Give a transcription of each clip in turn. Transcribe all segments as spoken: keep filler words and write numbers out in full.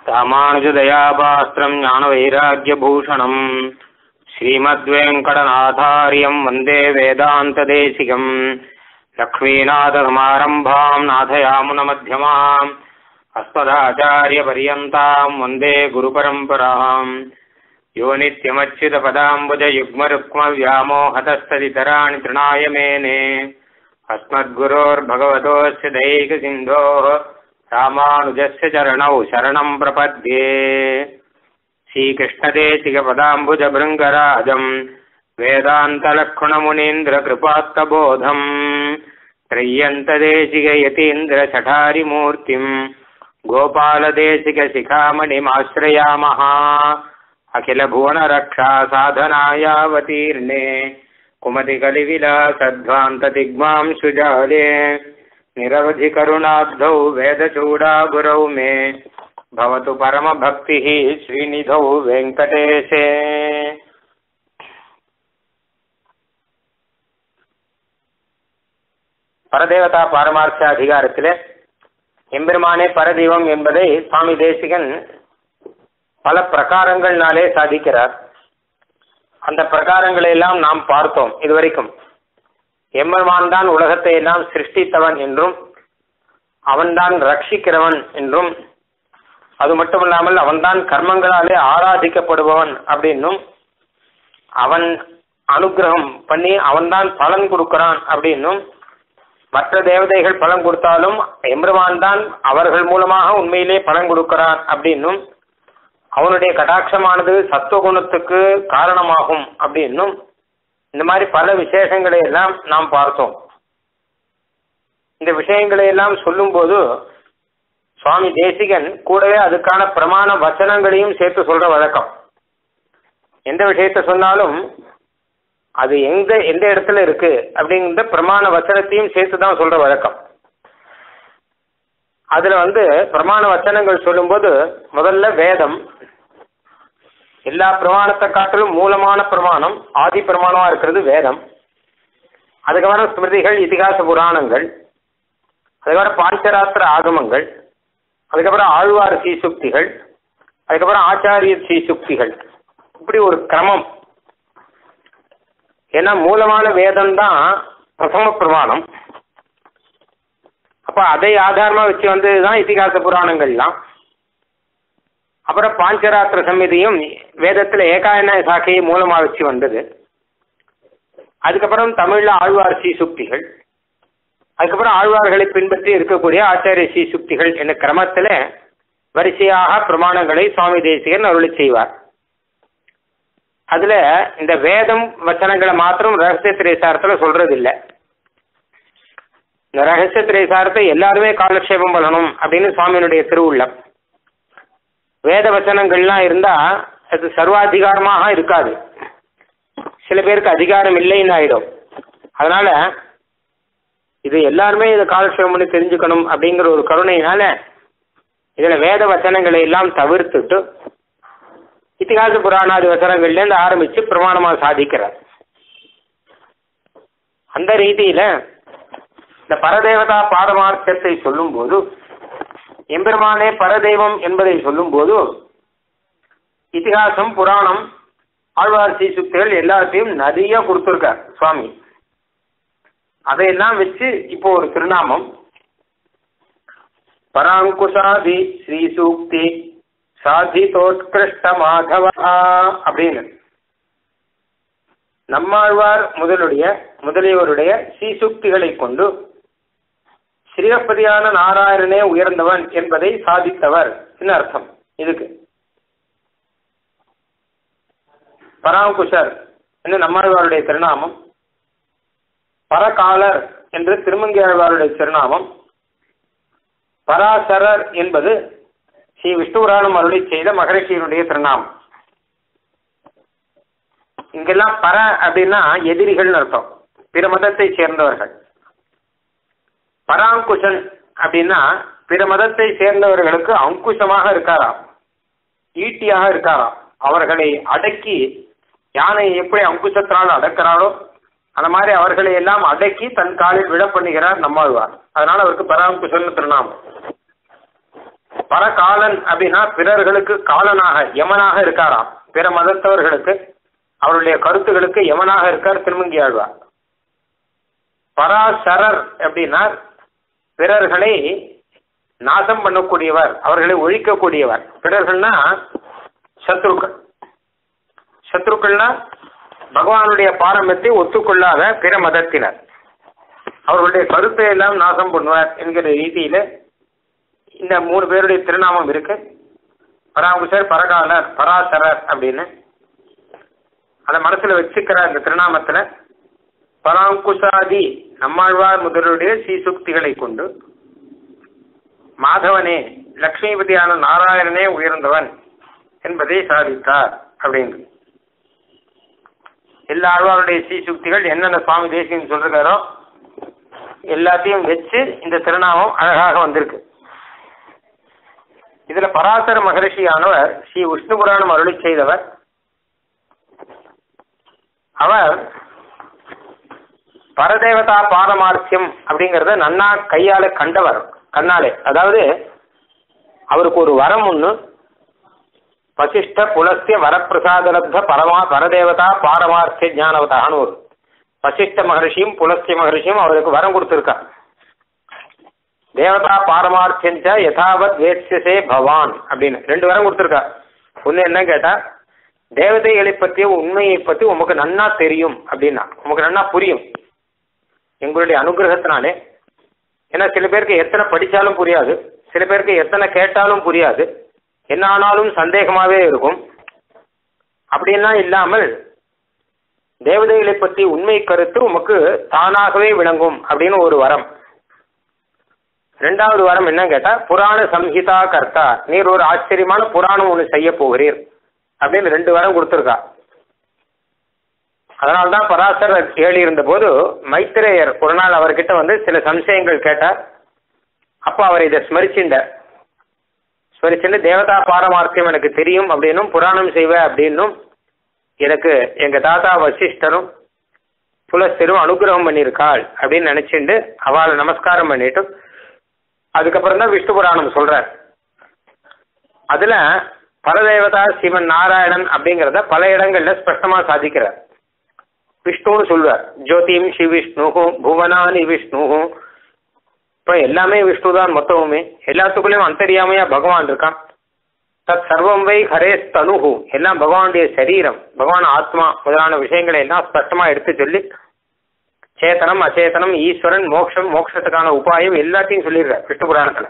ராமானுஜதயாபாஸ்திரம் ஞானவைராக்யபூஷணம் ஸ்ரீமத்வேங்கடநாதாரியம் வந்தே வேதாந்ததேசிகம் லக்ஷ்மீநாதசமாரம்பாம் நாதயாமுனமத்தியமாம் அஸ்மதாச்சாரியபர்யந்தாம் வந்தே குருபரம்பராம் யோ நித்யமಚ್ಯುತபதாம்புஜயுக்மருக்மவ்யாமோஹதஸ்ததிதராணி த்ருணாய மேனே அஸ்மத்குரோர்பகவதோஸ்ய தைகசிந்தோः ராமானுஜஸ்ய சரணௌ சரணம் பிரபத்யே. ஸ்ரீகிருஷ்ணதேசிகபதாம்புஜபிருங்கராஜம் வேதாந்தலக்ஷ்மணமுனீந்திரகிருபாத்தபோதம் த்ரய்யந்ததேசிகயதீந்திரசடாரிமூர்த்திம் கோபாலதேசிகசிகாமணிமாஸ்ரயாமः அகிலபுவனரக்ஷா சாதனாயாவதீர்ணே குமதிகலிவிலாசத்வாந்ததிக்மாம் சுஜாலே நிரவதி கருணாப்தௌ வேதச்சூடாகுரௌ மே பவது பரமபக்திः ஸ்ரீநிதௌ வெங்கடேஷே. பரதேவதா பாரமார்த்த அதிகாரத்திலே எம்பெருமானே பரதெய்வம் என்பதை சுவாமி தேசிகன் பல பிரகாரங்கள்னாலே சாதிக்கிறார். அந்த பிரகாரங்களை எல்லாம் நாம் பார்த்தோம். இதுவரைக்கும் எம்பெருமான் தான் உலகத்தை எல்லாம் சிருஷ்டித்தவன் என்றும் அவன்தான் ரட்சிக்கிறவன் என்றும், அது மட்டுமல்லாமல் அவன்தான் கர்மங்களாலே ஆராதிக்கப்படுபவன் அப்படின்னும், அவன் அனுகிரகம் பண்ணி அவன்தான் பலன் கொடுக்கிறான் அப்படின்னும், மற்ற தேவதைகள் பலன் கொடுத்தாலும் எம்பெருமான் தான் அவர்கள் மூலமாக உண்மையிலே பலன் கொடுக்கிறான் அப்படின்னும், அவனுடைய கடாட்சமானது சத்துவகுணத்துக்கு காரணமாகும் அப்படின்னும், இந்த மாதிரி பல விசேஷங்களை எல்லாம் நாம் பார்த்தோம். இந்த விஷயங்களை எல்லாம் சொல்லும்போது சுவாமி தேசிகன் கூடவே அதுக்கான பிரமாண வச்சனங்களையும் சேர்த்து சொல்ற வழக்கம். எந்த விஷயத்த சொன்னாலும் அது எந்த எந்த இடத்துல இருக்கு அப்படிங்கிற பிரமாண வச்சனத்தையும் சேர்த்து தான் சொல்ற வழக்கம். அதுல வந்து பிரமாண வச்சனங்கள் சொல்லும்போது முதல்ல வேதம், எல்லா பிரமாணத்தை காட்டிலும் மூலமான பிரமாணம் ஆதி பிரமாணமா இருக்கிறது வேதம். அதுக்கப்புறம் ஸ்மிருதிகள், இதிகாச புராணங்கள், அதுக்கப்புறம் பாஞ்சராத்திர ஆகமங்கள், அதுக்கப்புறம் ஆழ்வார் சீசுக்திகள், அதுக்கப்புறம் ஆச்சாரிய சீசுக்திகள். இப்படி ஒரு கிரமம். ஏன்னா மூலமான வேதம் தான் பிரதம பிரமாணம். அப்ப அதை ஆதாரமா வச்சு வந்ததுதான் இதிகாச புராணங்கள்லாம். அப்புறம் பாஞ்சராத்திர சமிதியும் வேதத்துல ஏகாயன சாக்கையை மூலமா வச்சு வந்தது. அதுக்கப்புறம் தமிழ்ல ஆழ்வார் சீசுக்திகள், அதுக்கப்புறம் ஆழ்வார்களை பின்பற்றி இருக்கக்கூடிய ஆச்சாரிய சீசுக்திகள் என்ற கிரமத்துல வரிசையாக பிரமாணங்களை சுவாமி தேசிகன் அருளி செய்வார். அதுல இந்த வேதம் வச்சனங்களை மாத்திரம் ரகசிய திரைசாரத்துல சொல்றது இல்லை. இந்த ரகசிய திரைசாரத்தை எல்லாருமே காலக்ஷேபம் பண்ணணும் அப்படின்னு சுவாமியினுடைய திருவுள்ளம். வேத வச்சனங்கள்லாம் இருந்தா அது சர்வாதிகாரமாக இருக்காது, சில பேருக்கு அதிகாரம் இல்லைன்னு ஆயிடும். அதனால இது எல்லாருமே இதை காலக்ஷேபம் பண்ணி தெரிஞ்சுக்கணும் அப்படிங்கிற ஒரு கருணையினால இதுல வேத வச்சனங்களை எல்லாம் தவிர்த்துட்டு இதிகாச புராணாதி வசனங்கள்லேருந்து ஆரம்பிச்சு பிரமாணமா சாதிக்கிறார். அந்த ரீதியில இந்த பரதேவதா பாரமார்த்தத்தை சொல்லும் போது, எம்பெருமானே பரதெய்வம் என்பதை சொல்லும் போது இதிகாசம், புராணம், ஆழ்வார் சீசுக்திகள் எல்லாத்தையும் நிறைய கொடுத்துருக்கார் சுவாமி. அதையெல்லாம் வச்சு இப்போ ஒரு திருநாமம் பராங்குஷாதி ஸ்ரீசூக்தி சாதிதோத்கிருஷ்ட மாதவா அப்படின்னு நம்மாழ்வார் முதலுடைய முதலியோருடைய ஸ்ரீசூக்திகளை கொண்டு ஸ்ரீரப்பதியான நாராயணனே உயர்ந்தவன் என்பதை சாதித்தவர் என்ன அர்த்தம் இதுக்கு. பராங்குஷர் என்று நம்மாழ்வாருடைய திருநாமம், பரகாலர் என்று திருமங்கையாழ்வாருடைய திருநாமம், பராசரர் என்பது ஸ்ரீ விஷ்ணுபுராணம் அருளி செய்த மகரிஷியினுடைய திருநாமம். இங்கெல்லாம் பர அப்படின்னா எதிரிகள் அர்த்தம், பிற மதத்தை சேர்ந்தவர்கள். பராங்குஷன் அப்படின்னா பிற மதத்தை சேர்ந்தவர்களுக்கு அங்குஷமாக இருக்காராம், ஈட்டியாக இருக்காராம். அவர்களை அடக்கி, யானை எப்படி அங்குஷத்தினால் அடக்கிறாரோ அந்த மாதிரி அவர்களை எல்லாம் அடக்கி தன் காலில் விழ பண்ணுகிறார் நம்மாழ்வார். அதனால அவருக்கு பராங்குஷன் திருநாமம். பரகாலன் அப்படின்னா பிறர்களுக்கு காலனாக யமனாக இருக்காராம். பிற மதத்தவர்களுக்கு அவருடைய கருத்துகளுக்கு யமனாக இருக்கார் திருமங்கி ஆழ்வார். பராசரர் அப்படின்னா பிறர்களை நாசம் பண்ணக்கூடியவர், அவர்களை ஒழிக்கக்கூடியவர். பிறர்கள்னா சத்ருக்கள். சத்ருக்கள்னா பகவானுடைய பாரம்பரியத்தை ஒத்துக்கொள்ளாத பிற மதத்தினர், அவர்களுடைய கருத்தை எல்லாம் நாசம் பண்ணுவார் என்கிற ரீதியில இந்த மூணு பேருடைய திருநாமம் இருக்கு. பராங்குசர், பரகாலர், பராசரர் அப்படின்னு அதை மனசுல வச்சுக்கிற இந்த திருநாமத்துல பராங்குசாதி நம்மாழ்வார் முதலுடைய சீசுக்திகளை கொண்டு மாதவனே லக்ஷ்மிபதியான நாராயணனே உயர்ந்தவன் என்பதை சாதித்தார் அப்படின்னு. எல்லா ஆழ்வாருடைய சீசுக்திகள் என்னென்ன சுவாமி தேசிகன் சொல்றாரோ எல்லாத்தையும் வச்சு இந்த திருநாமம் அழகாக வந்திருக்கு. இதுல பராசர மகரிஷியானவர் ஸ்ரீ விஷ்ணு புராணம் அருளி செய்தவர். அவர் பரதேவதா பாரமார்த்தியம் அப்படிங்கறத நன்னா கையால கண்டவர், கண்ணாலே. அதாவது அவருக்கு ஒரு வரம் ஒண்ணு, வசிஷ்ட புலஸ்திய வரப்பிரசாதலப்த பரமா பரதேவதா பாரமார்த்திய ஞானவதான்னு ஒரு வசிஷ்ட மகர்ஷியும் புலஸ்திய மகர்ஷியும் அவருக்கு வரம் கொடுத்திருக்கார். தேவதா பாரமார்த்தியஞ்ச யதாவத் வேத்யசே பவான் அப்படின்னு ரெண்டு வரம் கொடுத்திருக்கார். ஒண்ணு என்ன கேட்டா, தேவதைகளை பற்றிய உண்மையை பற்றி உமக்கு நன்னா தெரியும் அப்படின்னா, உமக்கு நன்னா புரியும் எங்களுடைய அனுகிரகத்தினாலே. ஏன்னா சில பேருக்கு எத்தனை படித்தாலும் புரியாது, சில பேருக்கு எத்தனை கேட்டாலும் புரியாது, என்ன ஆனாலும் சந்தேகமாகவே இருக்கும். அப்படின்லாம் இல்லாமல் தேவதைகளை பற்றி உண்மை கருத்து உமக்கு தானாகவே விளங்கும் அப்படின்னு ஒரு வரம். ரெண்டாவது வரம் என்ன கேட்டா, புராண சம்ஹிதா கர்த்தா, நீர் ஒரு ஆச்சரியமான புராணம் ஒன்று செய்ய போகிறீர் அப்படின்னு ரெண்டு வரம் கொடுத்துருக்கா. அதனால்தான் பராசரர் ஏழி இருந்த போது மைத்திரேயர் ஒரு நாள் அவர்கிட்ட வந்து சில சம்சயங்கள் கேட்டார். அப்போ அவர் இதை ஸ்மரிச்சுட்டார். ஸ்மரிச்சுட்டு தேவதா பாரமார்த்தியம் எனக்கு தெரியும் அப்படின்னும் புராணம் செய்வேன் அப்படின்னும் எனக்கு எங்க தாத்தா வசிஷ்டரும் புலஸ்தரும் அனுகிரகம் பண்ணியிருக்காள் அப்படின்னு நினைச்சுட்டு அவளை நமஸ்காரம் பண்ணிட்டு அதுக்கப்புறம் தான் விஷ்ணு புராணம் சொல்றார். அதுல பரதேவதா சிவன் நாராயணன் அப்படிங்கிறத பல இடங்கள்ல ஸ்பஷ்டமா சாதிக்கிறார். விஷ்ணுன்னு சொல்வார், ஜோதிம் ஸ்ரீ விஷ்ணு புவனானி விஷ்ணு. இப்ப எல்லாமே விஷ்ணு தான் மொத்தமுமே, எல்லாத்துக்குள்ளேயும் அந்தரியாமையா பகவான் இருக்கான். தத் சர்வம் வை ஹரேஸ் தனுகு, எல்லாம் பகவானுடைய சரீரம், பகவான் ஆத்மா முதலான விஷயங்களை எல்லாம் ஸ்பஷ்டமா எடுத்து சொல்லி சேத்தனம் அச்சேதனம் ஈஸ்வரன் மோட்சம் மோட்சத்துக்கான உபாயம் எல்லாத்தையும் சொல்லிடுற விஷ்ணு புராணத்துல.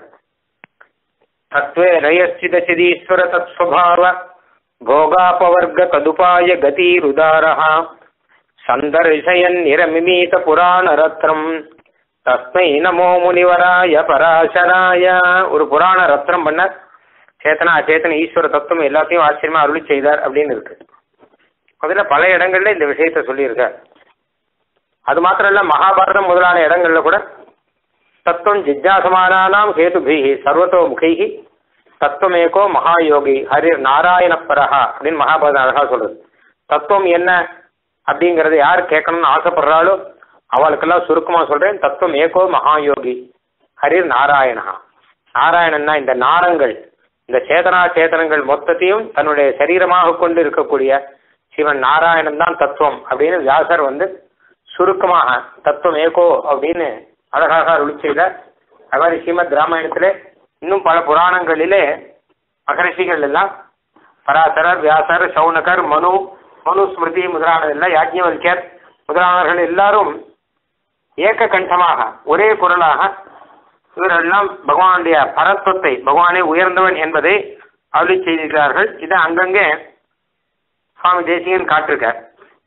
தத்வே ரயஸ்சிதீஸ்வர தத் ஸ்வபாவ போகாபவர்க ததுபாய கதிருதாரஹ சந்தர்ஷயன் நிரமிமீத புராண ரத்னம் தஸ்மை நமோ முனிவராய பராசராய. ஒரு புராண ரத்னம் பண்ண சேத்தனா அச்சேதன ஈஸ்வர தத்துவம் எல்லாத்தையும் ஆச்சரியமா அருளி செய்தார் அப்படின்னு இருக்கு. அதுல பல இடங்கள்ல இந்த விஷயத்த சொல்லியிருக்க. அது மாத்திரம் இல்ல, மகாபாரதம் முதலான இடங்கள்ல கூட தத்துவம் ஜிஜ்ஞாசமானானாம் ஹேதுபிஹி சர்வத்தோ முகைஹி தத்துவமேகோ மகாயோகி ஹரிர் நாராயண பரஹா அப்படின்னு மகாபாரதம் அழகா சொல்றது. தத்துவம் என்ன அப்படிங்கறத யார் கேட்கணும்னு ஆசைப்படுறாளோ அவளுக்கெல்லாம் சுருக்கமா சொல்றேன், தத்துவம் ஏகோ மகாயோகி ஹரிர் நாராயணா. நாராயணன்னா இந்த நாரங்கள், இந்த சேதனா சேதனங்கள் மொத்தத்தையும் தன்னுடைய சரீரமாக கொண்டு இருக்கக்கூடிய சிவன் நாராயணன் தான் தத்துவம் அப்படின்னு வியாசர் வந்து சுருக்கமாக தத்துவம் ஏகோ அப்படின்னு அழகாக அருளி செய்தார். அது மாதிரி ஸ்ரீமத் ராமாயணத்திலே இன்னும் பல புராணங்களிலே மகரிஷிகள் எல்லாம் பராசரர், வியாசர், சௌனகர், மனு, மனு ஸ்மிருதி முதலானதெல்லாம் யாஜ்ஞவல்யர் முதலானவர்கள் எல்லாரும் ஏக கண்டமாக ஒரே குரலாக இவரெல்லாம் பகவானுடைய பரத்துவத்தை, பகவானே உயர்ந்தவன் என்பதை அருளி செய்திருக்கிறார்கள். இதை அங்கங்கே சுவாமி தேசிகன் காட்டிருக்கார்.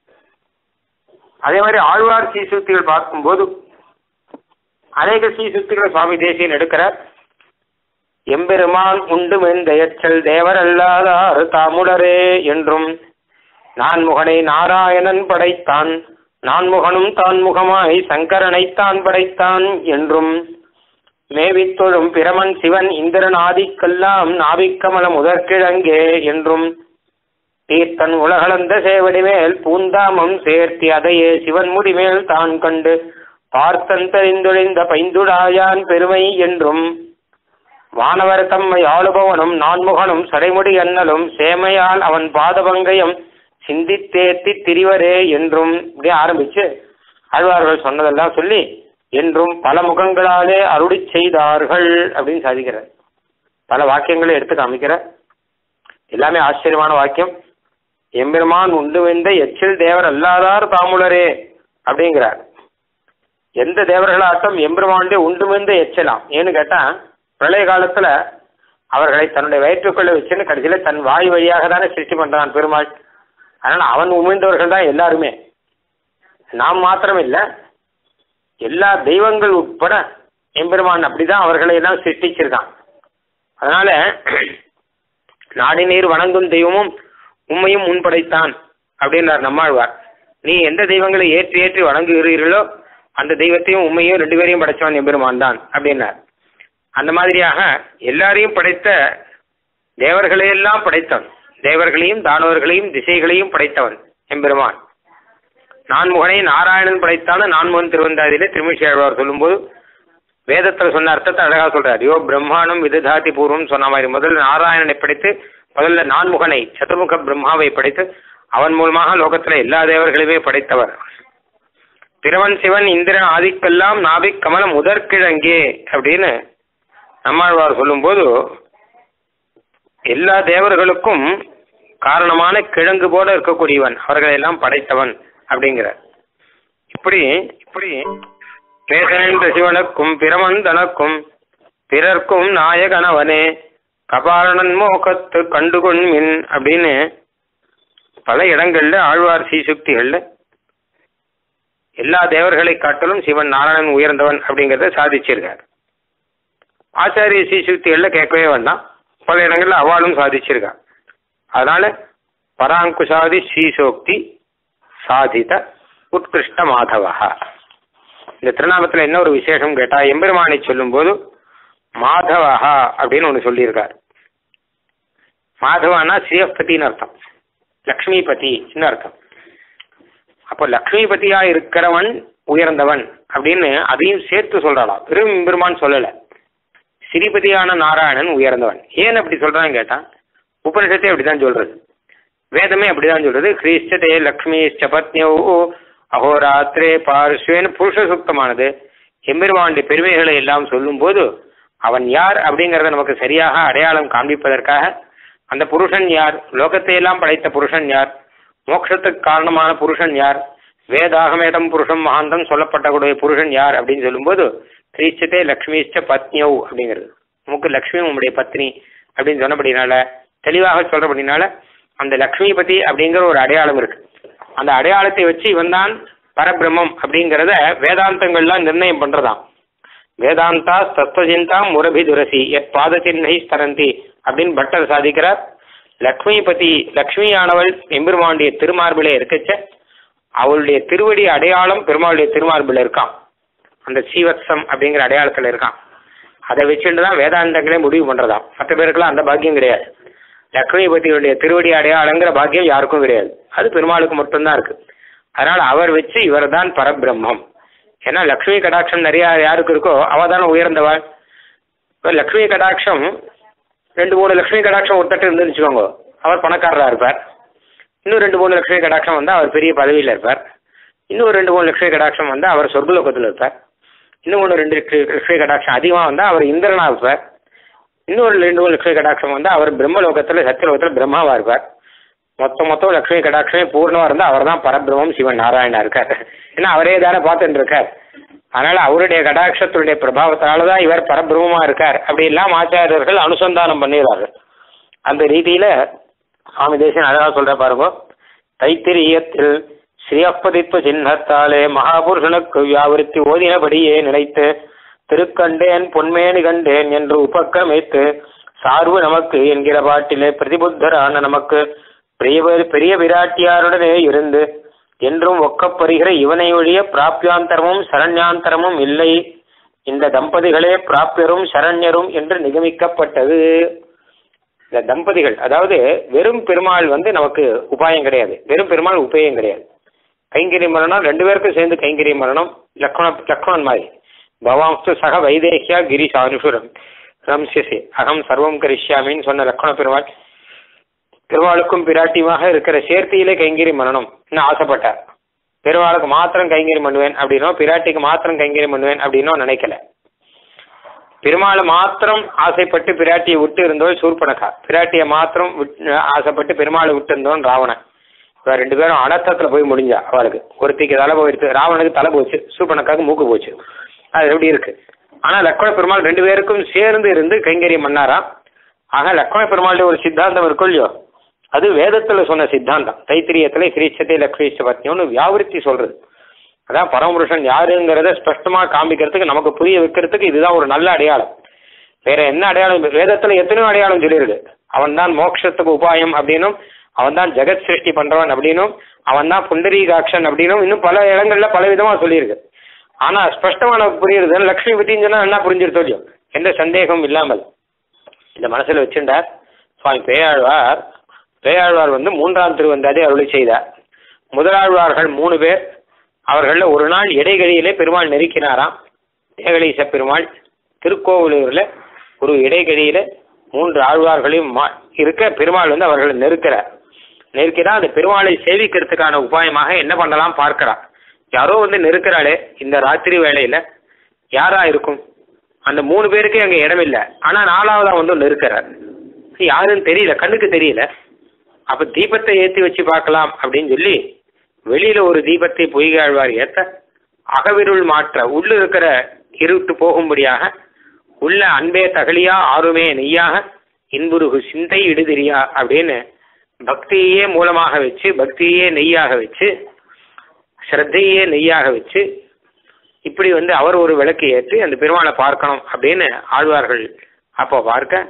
அதே மாதிரி ஆழ்வார் சீசுக்திகள் பார்க்கும்போது அநேக சீசுக்திகளை சுவாமி தேசிகன் எடுக்கிறார். எம்பெருமான் உண்டு மெந்தயச்சல் தேவரல்லாதார் தாமுடரே என்றும் நான்முகனை நாராயணன் படைத்தான், நான்முகனும் தான் முகமாய் சங்கரனைத்தான் படைத்தான் என்றும் மேவித்தொழும் பிரமன் சிவன் இந்திரன் ஆதிக்கெல்லாம் நாவிக்கமல முதற்கிழங்கே என்றும் தீர்த்தன் உலகளந்த சேவடி மேல் பூந்தாமம் சேர்த்தி அதையே சிவன் முடிமேல் தான் கண்டு பார்த்தன் தெரிந்தொழிந்த பைந்துடாயான் பெருமை என்றும் வானவர் தம்மை ஆளுபவனும் நான்முகனும் சடைமுடி அண்ணலும் சேமையால் அவன் பாதபங்கையும் சிந்தித்தேத்தி திரிவரே என்றும் இப்படி ஆரம்பிச்சு ஆழ்வார்கள் சொன்னதெல்லாம் சொல்லி என்றும் பல முகங்களாலே அருளி செய்தார்கள் அப்படின்னு சாதிக்கிறார். பல வாக்கியங்களை எடுத்து காமிக்கிறார். எல்லாமே ஆச்சரியமான வாக்கியம். எம்பெருமான் உண்டு வெந்த எச்சில் தேவர் அல்லாதார் தாமுலரே அப்படிங்கிறார். எந்த தேவர்களாட்டம் எம்பெருமானுடைய உண்டு வெந்த எச்சலாம். ஏன்னு கேட்டா பிரளய காலத்துல அவர்களை தன்னுடைய வயிற்றுக்குள்ள வச்சுன்னு கடைசியில தன் வாய் வழியாக தானே சிருஷ்டி பண்றான் பெருமாள். அதனால அவன் உமிழ்ந்தவர்கள் தான் எல்லாருமே. நாம் மாத்திரம் இல்லை, எல்லா தெய்வங்கள் உட்பட எம்பெருமான் அப்படிதான் அவர்களை எல்லாம் சிருஷ்டிச்சிருக்கான். அதனால நாடி நீர் வணங்கும் தெய்வமும் உண்மையும் முன்படைத்தான் அப்படின்றார் நம்மாழ்வார். நீ எந்த தெய்வங்களை ஏற்றி ஏற்றி வணங்குகிறீர்களோ அந்த தெய்வத்தையும் உண்மையும் ரெண்டு பேரையும் படைச்சவன் எம்பெருமான் தான் அப்படின்னார். அந்த மாதிரியாக எல்லாரையும் படைத்த தேவர்களையெல்லாம் படைத்தவன், தேவர்களையும் தானவர்களையும் திசைகளையும் படைத்தவன் எம்பெருமான். நான்முகனை நாராயணன் படைத்தான்னு நான்முகன் திருவந்தாதியிலே திருமிஷி ஆழ்வார் சொல்லும்போது வேதத்தில் சொன்ன அர்த்தத்தை அழகா சொல்றார். யோ பிரம்மாண்டம் விததாதி பூர்வம் சொன்ன மாதிரி முதல்ல நாராயணனை படைத்து முதல்ல நான்முகனை சதுர்முக பிரம்மாவை படைத்து அவன் மூலமாக லோகத்துல எல்லா தேவர்களையுமே படைத்தவர். பிறவன் சிவன் இந்திரன் ஆதிக்கெல்லாம் நாபிக் கமல முதற்கிழங்கே அப்படின்னு நம்மாழ்வார் சொல்லும்போது எல்லா தேவர்களுக்கும் காரணமான கிழங்கு போல இருக்கக்கூடியவன், அவர்களை எல்லாம் படைத்தவன் அப்படிங்கிறார். இப்படி இப்படி பேசனின்ற சிவனுக்கும் பிரமன் தனக்கும் பிறர்க்கும் நாயகனவனே கபாலனன் மோகத்து கண்டுகொண்மின் அப்படின்னு பல இடங்கள்ல ஆழ்வார் சீசுக்திகள்ல எல்லா தேவர்களை காட்டிலும் சிவன் நாராயணன் உயர்ந்தவன் அப்படிங்கிறத சாதிச்சிருக்கார். ஆச்சாரிய சீசுக்திகள்ல கேட்கவே வேண்டாம், பல இடங்கள்ல அவாலும் சாதிச்சிருக்கா. அதனால பராங்குஷாதி ஸ்ரீசோக்தி சாதித உத்கிருஷ்ட மாதவா. இந்த திருநாமத்துல என்ன ஒரு விசேஷம் கேட்டா எம்பெருமானை சொல்லும் போது மாதவஹா அப்படின்னு ஒன்று சொல்லியிருக்கார். மாதவானா ஸ்ரீயப்பதினு அர்த்தம், லக்ஷ்மிபதினு அர்த்தம். அப்போ லக்ஷ்மிபதியா இருக்கிறவன் உயர்ந்தவன் அப்படின்னு அதையும் சேர்த்து சொல்றாளாம். வெறும் எம்பெருமான் சொல்லல, ஸ்ரீபதியான நாராயணன் உயர்ந்தவன். ஏன் அப்படி சொல்றான்னு கேட்டா உபனிஷத்தை அப்படிதான் சொல்றது, வேதமே அப்படிதான் சொல்றது. கிரீஷ்டதே லக்ஷ்மி பத்னியோ அஹோராத்திரே பார்ஸ்வேன்னு புருஷ சுத்தமானது எம்பெருமானுடைய பெருமைகளை எல்லாம் சொல்லும் போது அவன் யார் அப்படிங்கிறத நமக்கு சரியாக அடையாளம் காண்பிப்பதற்காக அந்த புருஷன் யார், லோகத்தை எல்லாம் படைத்த புருஷன் யார், மோட்சத்துக்கு காரணமான புருஷன் யார், வேதாகமேதம் புருஷம் மகாந்தம் சொல்லப்பட்டக்கூடிய புருஷன் யார் அப்படின்னு சொல்லும்போது கிரீஷ்டதே லக்ஷ்மிஷ்ட பத்னியோ அப்படிங்கிறது நமக்கு லக்ஷ்மி உங்களுடைய பத்னி அப்படின்னு சொன்னபடினால தெளிவாக சொல்றபடினால அந்த லக்ஷ்மிபதி அப்படிங்கிற ஒரு அடையாளம் இருக்கு. அந்த அடையாளத்தை வச்சு இவன் தான் பரபிரம்மம் அப்படிங்கிறத வேதாந்தங்கள்லாம் நிர்ணயம் பண்றதாம். வேதாந்தா தத்துவசிந்தா முரபி துரசி எத் பாத சின்னை ஸ்தரந்தி அப்படின்னு பட்டர் சாதிக்கிறார். லக்ஷ்மிபதி லக்ஷ்மியானவள் எம்பெருமானுடைய திருமார்பிலே இருக்கச்ச அவளுடைய திருவடி அடையாளம் பெருமாளுடைய திருமார்பில் இருக்கான், அந்த சீவத்சம் அப்படிங்கிற அடையாளத்துல இருக்கான். அதை வச்சுட்டு தான் வேதாந்தங்களே முடிவு பண்றதாம். மற்ற பேருக்கெல்லாம் அந்த பாக்கியம் கிடையாது. லக்ஷ்மிபதியுடைய திருவடி அடையாளங்கிற பாக்கியம் யாருக்கும் கிடையாது, அது பெருமாளுக்கு மட்டும்தான் இருக்கு. அதனால அவர் வச்சு இவர் தான் பரபிரம்மம். ஏன்னா லக்ஷ்மி கடாட்சம் நிறைய யாருக்கு இருக்கோ அவ தானே உயர்ந்தவள். இப்போ லக்ஷ்மி கடாட்சம் ரெண்டு மூணு லக்ஷ்மி கடாட்சம் ஒருத்தட்டு இருந்துன்னு வச்சுக்கோங்க, அவர் பணக்காரராக இருப்பார். இன்னும் ரெண்டு மூணு லக்ஷ்மி கடாட்சம் வந்தால் அவர் பெரிய பதவியில் இருப்பார். இன்னும் ரெண்டு மூணு லக்ஷ்மி கடாட்சம் வந்தால் அவர் சொர்க்கலோகத்தில் இருப்பார். இன்னும் ஒன்று ரெண்டு லக்ஷ்மி கடாட்சம் அதிகமாக வந்தால் அவர் இந்திரனாக இருப்பார். இன்னொரு ரெண்டு மூணு லக்ஷ்மி கடாட்சம் வந்தால் அவர் பிரம்மலோகத்தில் சத்தியலோகத்தில் பிரம்மாவாக இருப்பார். மொத்தம் மொத்தம் லக்ஷ்மி கடாட்சமே பூர்ணமாக இருந்தால் அவர் தான் பரபிரம்மம் சிவன் நாராயணா இருக்கார். ஏன்னா அவரே தானே பார்த்துட்டு இருக்கார். அதனால அவருடைய கடாட்சத்துடைய பிரபாவத்தால தான் இவர் பரபிரம்மமா இருக்கார் அப்படிலாம் ஆச்சாரியர்கள் அனுசந்தானம் பண்ணிடுறார்கள். அந்த ரீதியில சுவாமி தேசிகன் அழகா சொல்ற பாருங்க, தைத்திரியத்தில் ஸ்ரீயப்பதிப்பு சின்னத்தாலே மகாபுருஷனுக்கு வியாவிருத்தி ஓதினபடியே நினைத்து திருக்கண்டேன் பொன்மேனி கண்டேன் என்று உபக்கிரமித்து சார்பு நமக்கு என்கிற பாட்டிலே பிரதிபுத்தரான நமக்கு பெரிய பெரிய விராட்டியாருடனே இருந்து என்றும் ஒக்கப்பறுகிற இவனை ஒழிய பிராப்தியாந்தரமும் சரண்யாந்தரமும் இல்லை. இந்த தம்பதிகளே பிராப்தியரும் சரண்யரும் என்று நிகமிக்கப்பட்டது. இந்த தம்பதிகள் அதாவது வெறும் பெருமாள் வந்து நமக்கு உபாயம் கிடையாது, வெறும் பெருமாள் உபயம் கிடையாது. கைங்கரிய மரணம் ரெண்டு பேருக்கும் சேர்ந்து கைங்கரிய மரணம் லக்ஷ்மண லக்ஷ்மணன் மாதிரி பவாம்சு சக வைதேகியா கிரிசானுசுரம் ரம்சியசி அகம் சர்வம் கரிஷ்யாமின்னு சொன்ன லக்ஷ்மண பெருமாள் பெருமாளுக்கும் பிராட்டியுமாக இருக்கிற சேர்த்தியிலே கைங்கரியம் பண்ணணும் இன்னும் ஆசைப்பட்டார். பெருமாளுக்கு மாத்திரம் கைங்கரியம் பண்ணுவேன் அப்படின்னோ பிராட்டிக்கு மாத்திரம் கைங்கரியம் பண்ணுவேன் அப்படின்னோ நினைக்கல. பெருமாளை மாத்திரம் ஆசைப்பட்டு பிராட்டியை விட்டு இருந்தோம் சூர்பனகா, பிராட்டியை மாத்திரம் ஆசைப்பட்டு பெருமாளை விட்டு இருந்தோம் ராவணன். இவ ரெண்டு பேரும் அனர்த்தத்துல போய் முடிஞ்சா. அவளுக்கு ஒருத்திக்கு தலை போயிடுச்சு, ராவனுக்கு தலை போச்சு, சூர்பனக்காவுக்கு மூக்கு போச்சு. அது எப்படி இருக்கு. ஆனா லக்ஷ்மண பெருமாள் ரெண்டு பேருக்கும் சேர்ந்து இருந்து கைங்கரியம் பண்ணாராம். ஆக லக்ஷ்மண பெருமாளுடைய ஒரு சித்தாந்தம் இருக்கும் இல்லையோ, அது வேதத்துல சொன்ன சித்தாந்தம். தைத்திரியத்துல கிரீச்சத்தை லக்ஷ்மீச்ச பத்னின்னு வியாவிருத்தி சொல்றது. அதான் பரமபுருஷன் யாருங்கிறத ஸ்பஷ்டமா காமிக்கிறதுக்கு நமக்கு புரிய வைக்கிறதுக்கு இதுதான் ஒரு நல்ல அடையாளம். வேற என்ன அடையாளம்? வேதத்துல எத்தனையோ அடையாளம் சொல்லியிருக்கு. அவன் தான் மோட்சத்துக்கு உபாயம் அப்படின்னும், அவன் தான் ஜெகத் சிருஷ்டி பண்றவன் அப்படின்னும், அவன் தான் புண்டரீகாட்சன் அப்படின்னும் இன்னும் பல இடங்கள்ல பல விதமா சொல்லியிருக்கு. ஆனா ஸ்பஷ்டமா நமக்கு புரியுறது லக்ஷ்மி பத்தின்னு சொன்னா என்ன புரிஞ்சிருத்தோ இல்லையோ, எந்த சந்தேகமும் இல்லாமல் இந்த மனசுல வச்சுட்டார் சுவாமி பேயாழ்வார். பேயாழ்வார் வந்து மூன்றாம் திருவந்தாதி அருளை செய்தார். முதலாழ்வார்கள் மூணு பேர். அவர்கள ஒரு நாள் இடைகழியிலே பெருமாள் நெருக்கினாராம். ஏகலீச பெருமாள் திருக்கோவிலூர்ல ஒரு இடைகழியில மூன்று ஆழ்வார்களையும் இருக்க பெருமாள் வந்து அவர்களை நெருக்கிறார். நெருக்கிறா அந்த பெருமாளை சேவிக்கிறதுக்கான உபாயமாக என்ன பண்ணலாம் பார்க்கிறார். யாரோ வந்து நெருக்கிறாளே இந்த ராத்திரி வேளையில யாரா இருக்கும்? அந்த மூணு பேருக்கு அங்க இடம் இல்லை. ஆனா நாலாவதா வந்து நெருக்கிறார். யாருன்னு தெரியல, கண்ணுக்கு தெரியல. அப்ப தீபத்தை ஏற்றி வச்சு பார்க்கலாம் அப்படின்னு சொல்லி வெளியில ஒரு தீபத்தை பொய்காழ்வார் ஏற்ற அகவிருள் மாற்ற உள்ள இருக்கிற இருட்டு போகும்படியாக உள்ள அன்பே தகலியா ஆறுமே நெய்யாக இன்புருகு சிந்தை இடுதிரியா அப்படின்னு பக்தியே மூலமாக வச்சு, பக்தியே நெய்யாக வச்சு, ஸ்ரத்தையே நெய்யாக வச்சு இப்படி வந்து அவர் ஒரு விளக்கு ஏற்றி அந்த பெருமாளை பார்க்கணும் அப்படின்னு ஆழ்வார்கள் அப்போ பார்க்க,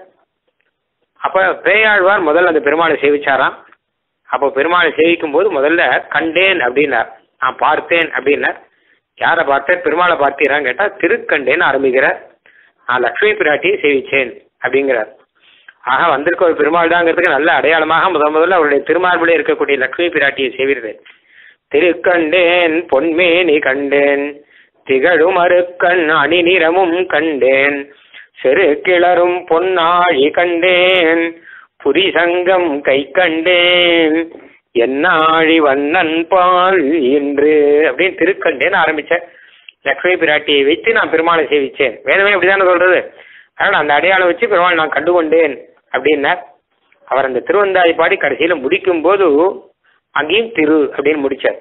அப்ப பேயாழ்வார் முதல்ல அந்த பெருமாளை சேவிச்சாராம். அப்போ பெருமாளை சேவிக்கும் போது முதல்ல கண்டேன் அப்படின்னார், நான் பார்த்தேன் அப்படின்னார். யாரை பார்த்தேன்? பெருமாளை பார்த்தீரான்னு கேட்டா திருக்கண்டேன்னு ஆரம்பிக்கிறார். நான் லக்ஷ்மி பிராட்டியை சேவிச்சேன் அப்படிங்கிறார். ஆக வந்திருக்க ஒரு பெருமாள் தாங்கிறதுக்கு நல்ல அடையாளமாக முதல் முதல்ல அவருடைய திருமார்பிலே இருக்கக்கூடிய லக்ஷ்மி பிராட்டியை சேவிறது. திருக்கண்டேன் பொன்மேனி கண்டேன் திகழும் அருக்கண் அணி நிறமும் கண்டேன் செரு கிளரும் பொன்னாழி கண்டேன் புரிசங்கம் கை கண்டேன் என்னாழி வண்ணன் பால் என்று அப்படின்னு திருக்கண்டேன்னு ஆரம்பிச்ச லக்ஷ்மி பிராட்டியை வைத்து நான் பெருமாளை சேவிச்சேன். வேணுமே அப்படிதானே சொல்றது. அதனால அந்த அடையாளம் வச்சு பெருமாள் நான் கண்டுகொண்டேன் அப்படின்னார். அவர் அந்த திருவந்தாய் பாடி கடைசியில முடிக்கும் போது அங்கேயும் திரு அப்படின்னு முடிச்சார்.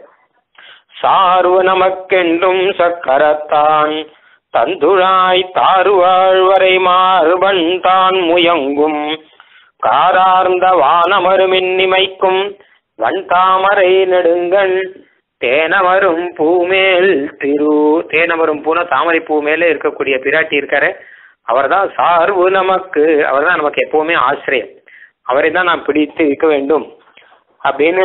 சார்வ நமக்கென்றும் சக்கரத்தான் தந்துழாய் தாறுவாழ்வரை மாறுபன் தான் முயங்கும் காரார்ந்த வானமருமின்னிமைக்கும் வன் தாமரை நெடுங்கண் தேனமரும் பூமேல் திரு. தேனமரும் பூன தாமரை பூ மேல இருக்கக்கூடிய பிராட்டி இருக்காரு, அவர் தான் சார்வு நமக்கு, அவர் தான் நமக்கு எப்பவுமே ஆசிரியம், அவரை தான் நாம் பிடித்து இருக்க வேண்டும் அப்படின்னு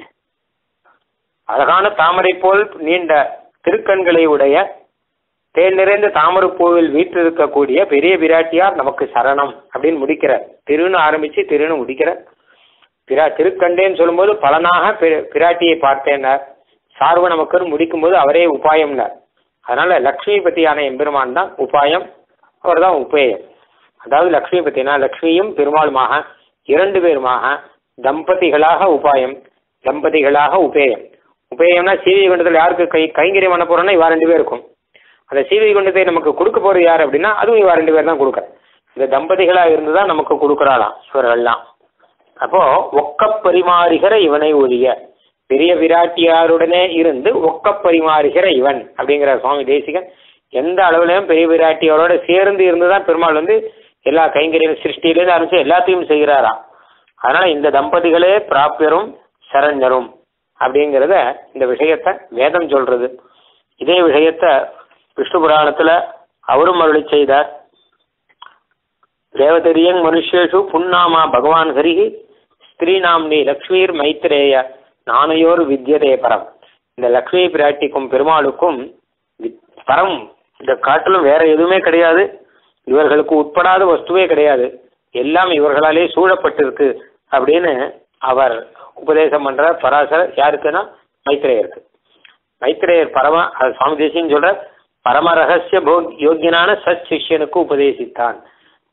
அழகான தாமரை போல் நீண்ட திருக்கண்களை உடைய தேன் நிறைந்த தாமரை பூவில் வீற்றிருக்கக்கூடிய பெரிய பிராட்டியார் நமக்கு சரணம் அப்படின்னு முடிக்கிறார். திருன்னு ஆரம்பிச்சு திருன்னு முடிக்கிறார். பிரா திருக்கண்டேன்னு சொல்லும்போது பலனாக பிராட்டியை பார்த்தேன்னார். சார்வ நமக்குன்னு முடிக்கும் போது அவரே உபாயம்னார். அதனால லக்ஷ்மி பத்தியான எம்பெருமான் தான் உபாயம், அவர் தான் உபேயம். அதாவது லக்ஷ்மி பத்தினா லக்ஷ்மியும் பெருமாளுமாக இரண்டு பேருமாக தம்பதிகளாக உபாயம், தம்பதிகளாக உபேயம். உபேயம்னா சீவை குண்டத்தில் யாருக்கு கை கைங்கரியம் பண்ண போறோம்னா இவா ரெண்டு பேர் இருக்கும். அந்த சீவை குண்டத்தை நமக்கு கொடுக்க போறது யார் அப்படின்னா அதுவும் இவா ரெண்டு பேர் தான் கொடுக்குற. இந்த தம்பதிகளா இருந்துதான் நமக்கு கொடுக்குறாளாம் இவர்கள்லாம். அப்போ ஒக்க பரிமாறுகிற இவனை ஒழிய பெரிய விராட்டியாருடனே இருந்து ஒக்க பரிமாறுகிற இவன் அப்படிங்கிற சுவாமி தேசிகன் எந்த அளவுலையும் பெரிய விராட்டியாரோட சேர்ந்து இருந்துதான் பெருமாள் வந்து எல்லா கைங்கரியம் சிருஷ்டியிலேருந்து ஆரம்பிச்சு எல்லாத்தையும் செய்கிறாராம். அதனால இந்த தம்பதிகளே பிராப்பியரும் சரண்யரும் அப்படிங்கிறத இந்த விஷயத்த வேதம் சொல்றது. இதே விஷயத்த விஷ்ணு புராணத்துல அவரும் அருளி செய்தார். தேவதரியங் மனுஷேஷு புன்னாமா பகவான் ஹரிஹி ஸ்திரீநாம்னி லக்ஷ்மீர் மைத்ரேய நானையோர் வித்யதே பரம். இந்த லக்ஷ்மி பிராட்டிக்கும் பெருமாளுக்கும் பரம் இந்த காட்டிலும் வேற எதுவுமே கிடையாது, இவர்களுக்கு உட்படாத வஸ்துவே கிடையாது, எல்லாம் இவர்களாலே சூழப்பட்டிருக்கு அப்படின்னு அவர் உபதேசம் பண்ற பராசர யாருக்குன்னா மைத்ரேயருக்கு. மைத்ரேயர் பரம சுவாமி தேசியன்னு சொல்ற பரம ரகசிய போக் யோகியனான சத் சிஷ்யனுக்கு உபதேசித்தான்.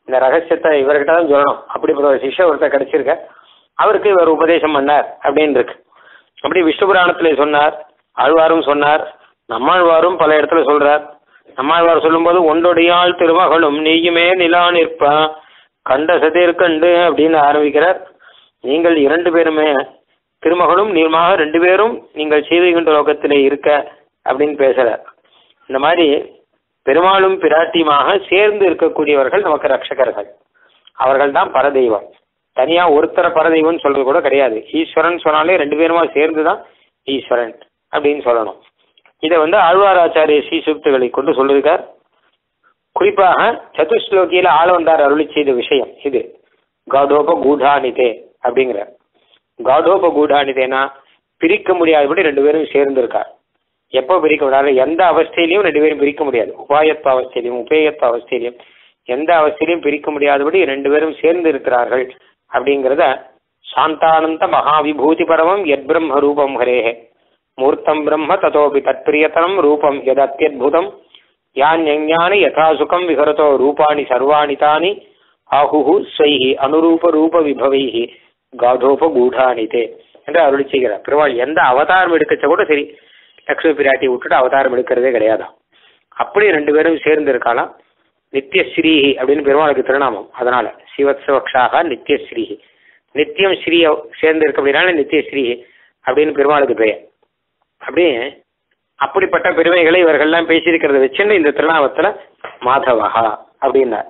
இந்த ரகசியத்தை இவர்கிட்ட தான் சொல்லணும். அப்படிப்பட்ட ஒரு சிஷ்ய ஒருத்தர் கிடைச்சிருக்க, அவருக்கு இவர் உபதேசம் பண்ணார் அப்படின்னு இருக்கு. அப்படி விஷ்ணு புராணத்துல சொன்னார், ஆழ்வாரும் சொன்னார், நம்மாழ்வாரும் பல இடத்துல சொல்றார். நம்மாழ்வார் சொல்லும்போது ஒன்றொடியாள் திருமகளும் நீயுமே நிலா நிற்ப கண்ட சதிர்கண்டு அப்படின்னு ஆரம்பிக்கிறார். நீங்கள் இரண்டு பேருமே திருமகளும் நீர்மாக ரெண்டு பேரும் நீங்கள் சீதைகுண்ட லோகத்திலே இருக்க அப்படின்னு பேசுறார். இந்த மாதிரி பெருமாளும் பிராட்டியுமாக சேர்ந்து இருக்கக்கூடியவர்கள் நமக்கு ரட்சகர்கள். அவர்கள் தான் பரதெய்வம். தனியா ஒருத்தர பரதெய்வம்னு சொல்றது கூட கிடையாது. ஈஸ்வரன் சொன்னாலே ரெண்டு பேருமா சேர்ந்துதான் ஈஸ்வரன் அப்படின்னு சொல்லணும். இதை வந்து ஆழ்வாராச்சாரிய ஸ்ரீசூக்திகளை கொண்டு சொல்லியிருக்கார். குறிப்பாக சதுஸ்லோகியில ஆள வந்தார் அருளி செய்த விஷயம் இது. காடோப கூடானிதே அப்படிங்கிற காடோப கூடானிதேனா பிரிக்க முடியாதபடி ரெண்டு பேரும் சேர்ந்து இருக்கார். எப்போ பிரிக்க முடியாது? எந்த அவஸ்தையிலையும் ரெண்டு பேரும் பிரிக்க முடியாது. உபாயத்வ அவஸ்தையிலையும் உபேயத்வ அவஸ்தையிலையும் எந்த அவஸ்தையிலையும் பிரிக்க முடியாதபடி ரெண்டு பேரும் சேர்ந்து இருக்கிறார்கள் அப்படிங்கிறத சாந்தானந்த மகாவிபூதி பரமம் யத் பிரம்ம ரூபம் ஹரேஹே மூர்த்தம் பிரம்ம ததோபி தத்பிரியதனம் ரூபம் யத் அத்யத்புதம் யான்யஞானி யதாசுகம் விஹரதோ ரூபாணி சர்வாணி தானி ஆஹுஹு ஸ்வைஹி அனுரூப ரூப விபவைஹி காதோப கூடானிதே என்று அருளி செய்கிறார். பெருமாள் எந்த அவதாரம் எடுக்கச்ச கூட சரி, லக்ஷ்மி பிராட்டி விட்டுட்டு அவதாரம் எடுக்கிறதே கிடையாதான். அப்படி ரெண்டு பேரும் சேர்ந்து இருக்கலாம். நித்யஸ்ரீஹி அப்படின்னு பெருமாளுக்கு திருநாமம். அதனால சிவத்சவக்ஷாக நித்யஸ்ரீஹி, நித்தியம் ஸ்ரீ சேர்ந்து இருக்க அப்படின்னால நித்யஸ்ரீஹி அப்படின்னு பெருமாளுக்கு பெயர். அப்படி அப்படிப்பட்ட பெருமைகளை இவர்கள்லாம் பேசியிருக்கிறத வச்சுன்னு இந்த திருநாமத்துல மாதவஹா அப்படின்னார்.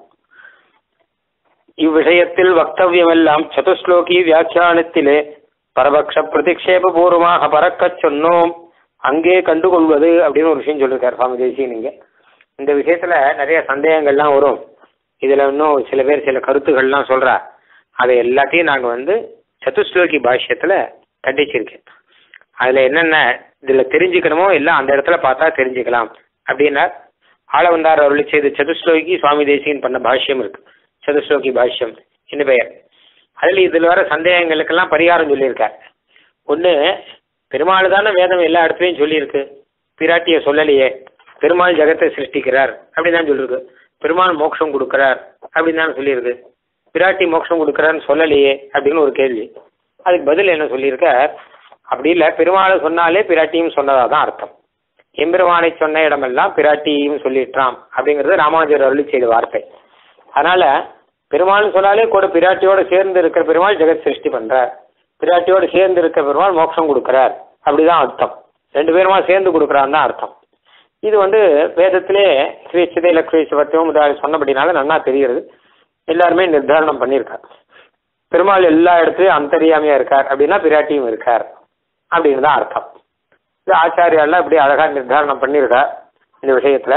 இவ்விஷயத்தில் வக்தவியமெல்லாம் சதுஸ்லோகி வியாக்கியானத்திலே பரபக்ஷ பிரதிக்ஷேப பூர்வமாக பறக்க சொன்னோம் அங்கே கண்டுகொள்வது அப்படின்னு ஒரு விஷயம் சொல்லியிருக்காரு சுவாமி தேசிகன். நீங்க இந்த விஷயத்துல நிறைய சந்தேகங்கள்லாம் வரும். இதுல இன்னும் சில பேர் சில கருத்துக்கள்லாம் சொல்றா. அதை எல்லாத்தையும் நாங்க வந்து சதுஸ்லோகி பாஷ்யத்துல கண்டிச்சிருக்கேன். அதுல என்னென்ன இதுல தெரிஞ்சுக்கணுமோ எல்லாம் அந்த இடத்துல பார்த்தா தெரிஞ்சுக்கலாம் அப்படின்னா ஆள வந்தார் அருளி செய்த சதுஸ்லோகி சுவாமி தேசிகன் பண்ண பாஷ்யம் இருக்கு. சதுஸ்லோகி பாஷ்யம் என்ன பெயர். அதுல இதுல வர சந்தேகங்களுக்கெல்லாம் பரிகாரம் சொல்லியிருக்கார். ஒண்ணு, பெருமாள் தானே வேதம் எல்லா இடத்துலையும் சொல்லியிருக்கு, பிராட்டிய சொல்லலையே. பெருமாள் ஜெகத்தை சிருஷ்டிக்கிறார் அப்படின்னு தான் சொல்லியிருக்கு. பெருமாள் மோட்சம் கொடுக்கிறார் அப்படின்னு தான் சொல்லியிருக்கு. பிராட்டி மோட்சம் கொடுக்கிறான்னு சொல்லலையே அப்படின்னு ஒரு கேள்வி. அதுக்கு பதில் என்ன சொல்லியிருக்கார்? அப்படி இல்லை, பெருமாளை சொன்னாலே பிராட்டியும் சொன்னதா தான் அர்த்தம். எம்பெருமானை சொன்ன இடமெல்லாம் பிராட்டியும் சொல்லிட்டான் அப்படிங்கிறது ராமானுஜர் அருளி செய்த வார்த்தை. அதனால பெருமாள்னு சொன்னாலே கூட பிராட்டியோட சேர்ந்து இருக்கிற பெருமாள் ஜெகத் சிருஷ்டி பண்றார், பிராட்டியோட சேர்ந்து இருக்கிற பெருமாள் மோட்சம் கொடுக்கிறார் அப்படிதான் அர்த்தம். ரெண்டு பேருமா சேர்ந்து கொடுக்குறான்னு தான் அர்த்தம். இது வந்து வேதத்திலே ஸ்ரீ சிதை லக்ஷ்மி சிவத்தியம் சொன்னபடினால நன்னா தெரிகிறது. எல்லாருமே நிர்தாரணம் பண்ணியிருக்கார். பெருமாள் எல்லா இடத்துலையும் அந்தரியாமையா இருக்கார் அப்படின்னா பிராட்டியும் இருக்கார் அப்படின்னு தான் அர்த்தம். இது ஆச்சாரியாலாம் இப்படி அழகா நிர்தாரணம் பண்ணியிருக்கார் இந்த விஷயத்துல.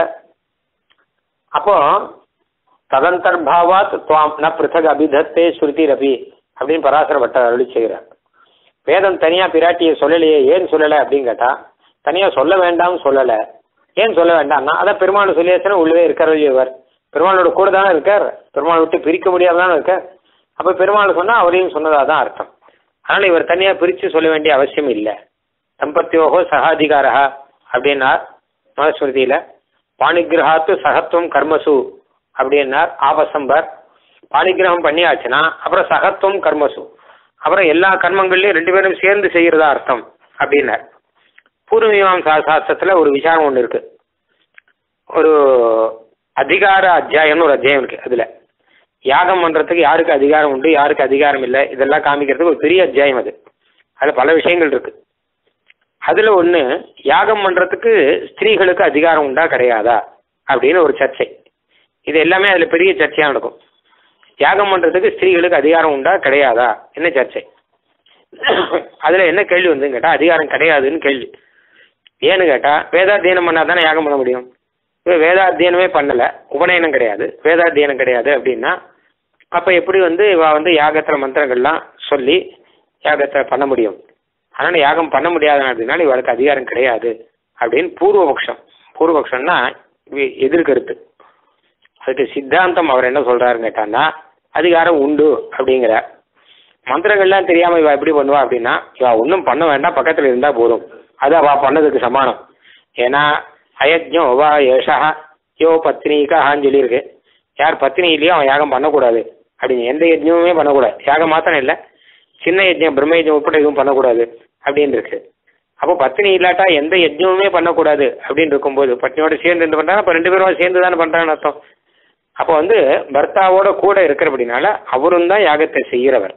அப்போ ததந்தர்பாவாத் துவாம் ந பிருத்தக் அபிதத்தே ஸ்ருதி ரபி அப்படின்னு பராசர பட்டர் அருளி செய்கிறார். வேதம் தனியா பிராட்டியை சொல்லலையே, ஏன் சொல்லலை அப்படின்னு கேட்டா, தனியா சொல்ல வேண்டாம்னு சொல்லலை. ஏன் சொல்ல வேண்டாம்னா அதான் பெருமாள் சொல்லியாச்சுன்னா உள்ளவே இருக்கார் இவர். பெருமாளோட கூட தானே இருக்கார், பெருமாள் விட்டு பிரிக்க முடியாதானே இருக்கார். அப்ப பெருமாள் சொன்னா அவரையும் சொன்னதா தான் அர்த்தம். அதனால இவர் தனியா பிரிச்சு சொல்ல வேண்டிய அவசியம் இல்லை. தம்பத்தியோகோ சகாதிகாரா அப்படின்னார் மனுஸ்மிருதியில. பாணிகிரகாத்து சகத்துவம் கர்மசு அப்படின்னார் ஆபசம்பர். பாணிகிரகம் பண்ணியாச்சுன்னா அப்புறம் சகத்துவம் கர்மசு, அப்புறம் எல்லா கர்மங்கள்லயும் ரெண்டு பேரும் சேர்ந்து செய்யறதா அர்த்தம் அப்படின்னார். பூர்வ மீமாம்சா சாஸ்திரத்துல ஒரு விசாரம் ஒன்று இருக்கு. ஒரு அதிகார அத்தியாயம்னு ஒரு அத்தியாயம் இருக்கு. அதுல யாகம் பண்றதுக்கு யாருக்கு அதிகாரம் உண்டு, யாருக்கு அதிகாரம் இல்லை, இதெல்லாம் காமிக்கிறதுக்கு ஒரு பெரிய அத்தியாயம் அது. அதுல பல விஷயங்கள் இருக்கு. அதுல ஒண்ணு, யாகம் பண்றதுக்கு ஸ்திரீகளுக்கு அதிகாரம் உண்டா கிடையாதா அப்படின்னு ஒரு சர்ச்சை. இது எல்லாமே அதுல பெரிய சர்ச்சையா நடக்கும். யாகம் பண்றதுக்கு ஸ்திரீகளுக்கு அதிகாரம் உண்டா கிடையாதா என்ன சர்ச்சை. அதுல என்ன கேள்வி வந்து கேட்டா, அதிகாரம் கிடையாதுன்னு கேள்வி. ஏன்னு கேட்டா, வேதாத்தியனம் பண்ணா தானே யாகம் பண்ண முடியும். இப்போ வேதாத்தியனமே பண்ணல, உபநயனம் கிடையாது, வேதாத்தியனம் கிடையாது அப்படின்னா அப்ப எப்படி வந்து இவ வந்து யாகத்துல மந்திரங்கள்லாம் சொல்லி யாகத்தை பண்ண முடியும். அதனால யாகம் பண்ண முடியாது அப்படின்னால இவளுக்கு அதிகாரம் கிடையாது அப்படின்னு பூர்வபக்ஷம். பூர்வபக்ஷம்னா எதிர்கருத்து. அதுக்கு சித்தாந்தம் அவர் என்ன சொல்றாருன்னு கேட்டான்னா, அதிகாரம் உண்டு அப்படிங்கிற. மந்திரங்கள்லாம் தெரியாம இவ எப்படி பண்ணுவா அப்படின்னா, இவ ஒன்றும் பண்ண வேண்டாம், பக்கத்துல இருந்தா போதும், அது அவ பண்ணதுக்கு சமானம். ஏன்னா அயஜ்ஞோ வா ஏஷா யோ பத்னிகான்னு சொல்லியிருக்கு. யார் பத்தினி இல்லையோ அவன் யாகம் பண்ணக்கூடாது அப்படின்னு, எந்த யஜ்ஞமுமே பண்ணக்கூடாது. யாகம் மாத்திரம் இல்லை, சின்ன யஜ்ஞம் பிரம்ம யஜ்ஞம் உட்பட எதுவும் பண்ணக்கூடாது அப்படின்னு இருக்கு. அப்போ பத்தினி இல்லாட்டா எந்த யஜ்ஞமுமே பண்ணக்கூடாது அப்படின்னு இருக்கும்போது பத்னியோட சேர்ந்து இருந்து பண்றாங்க, அப்போ ரெண்டு பேரும் சேர்ந்து தானே பண்றாங்கன்னு அர்த்தம். அப்போ வந்து பர்த்தாவோட கூட இருக்கிறபடினால அவரும் தான் யாகத்தை செய்கிறவர்.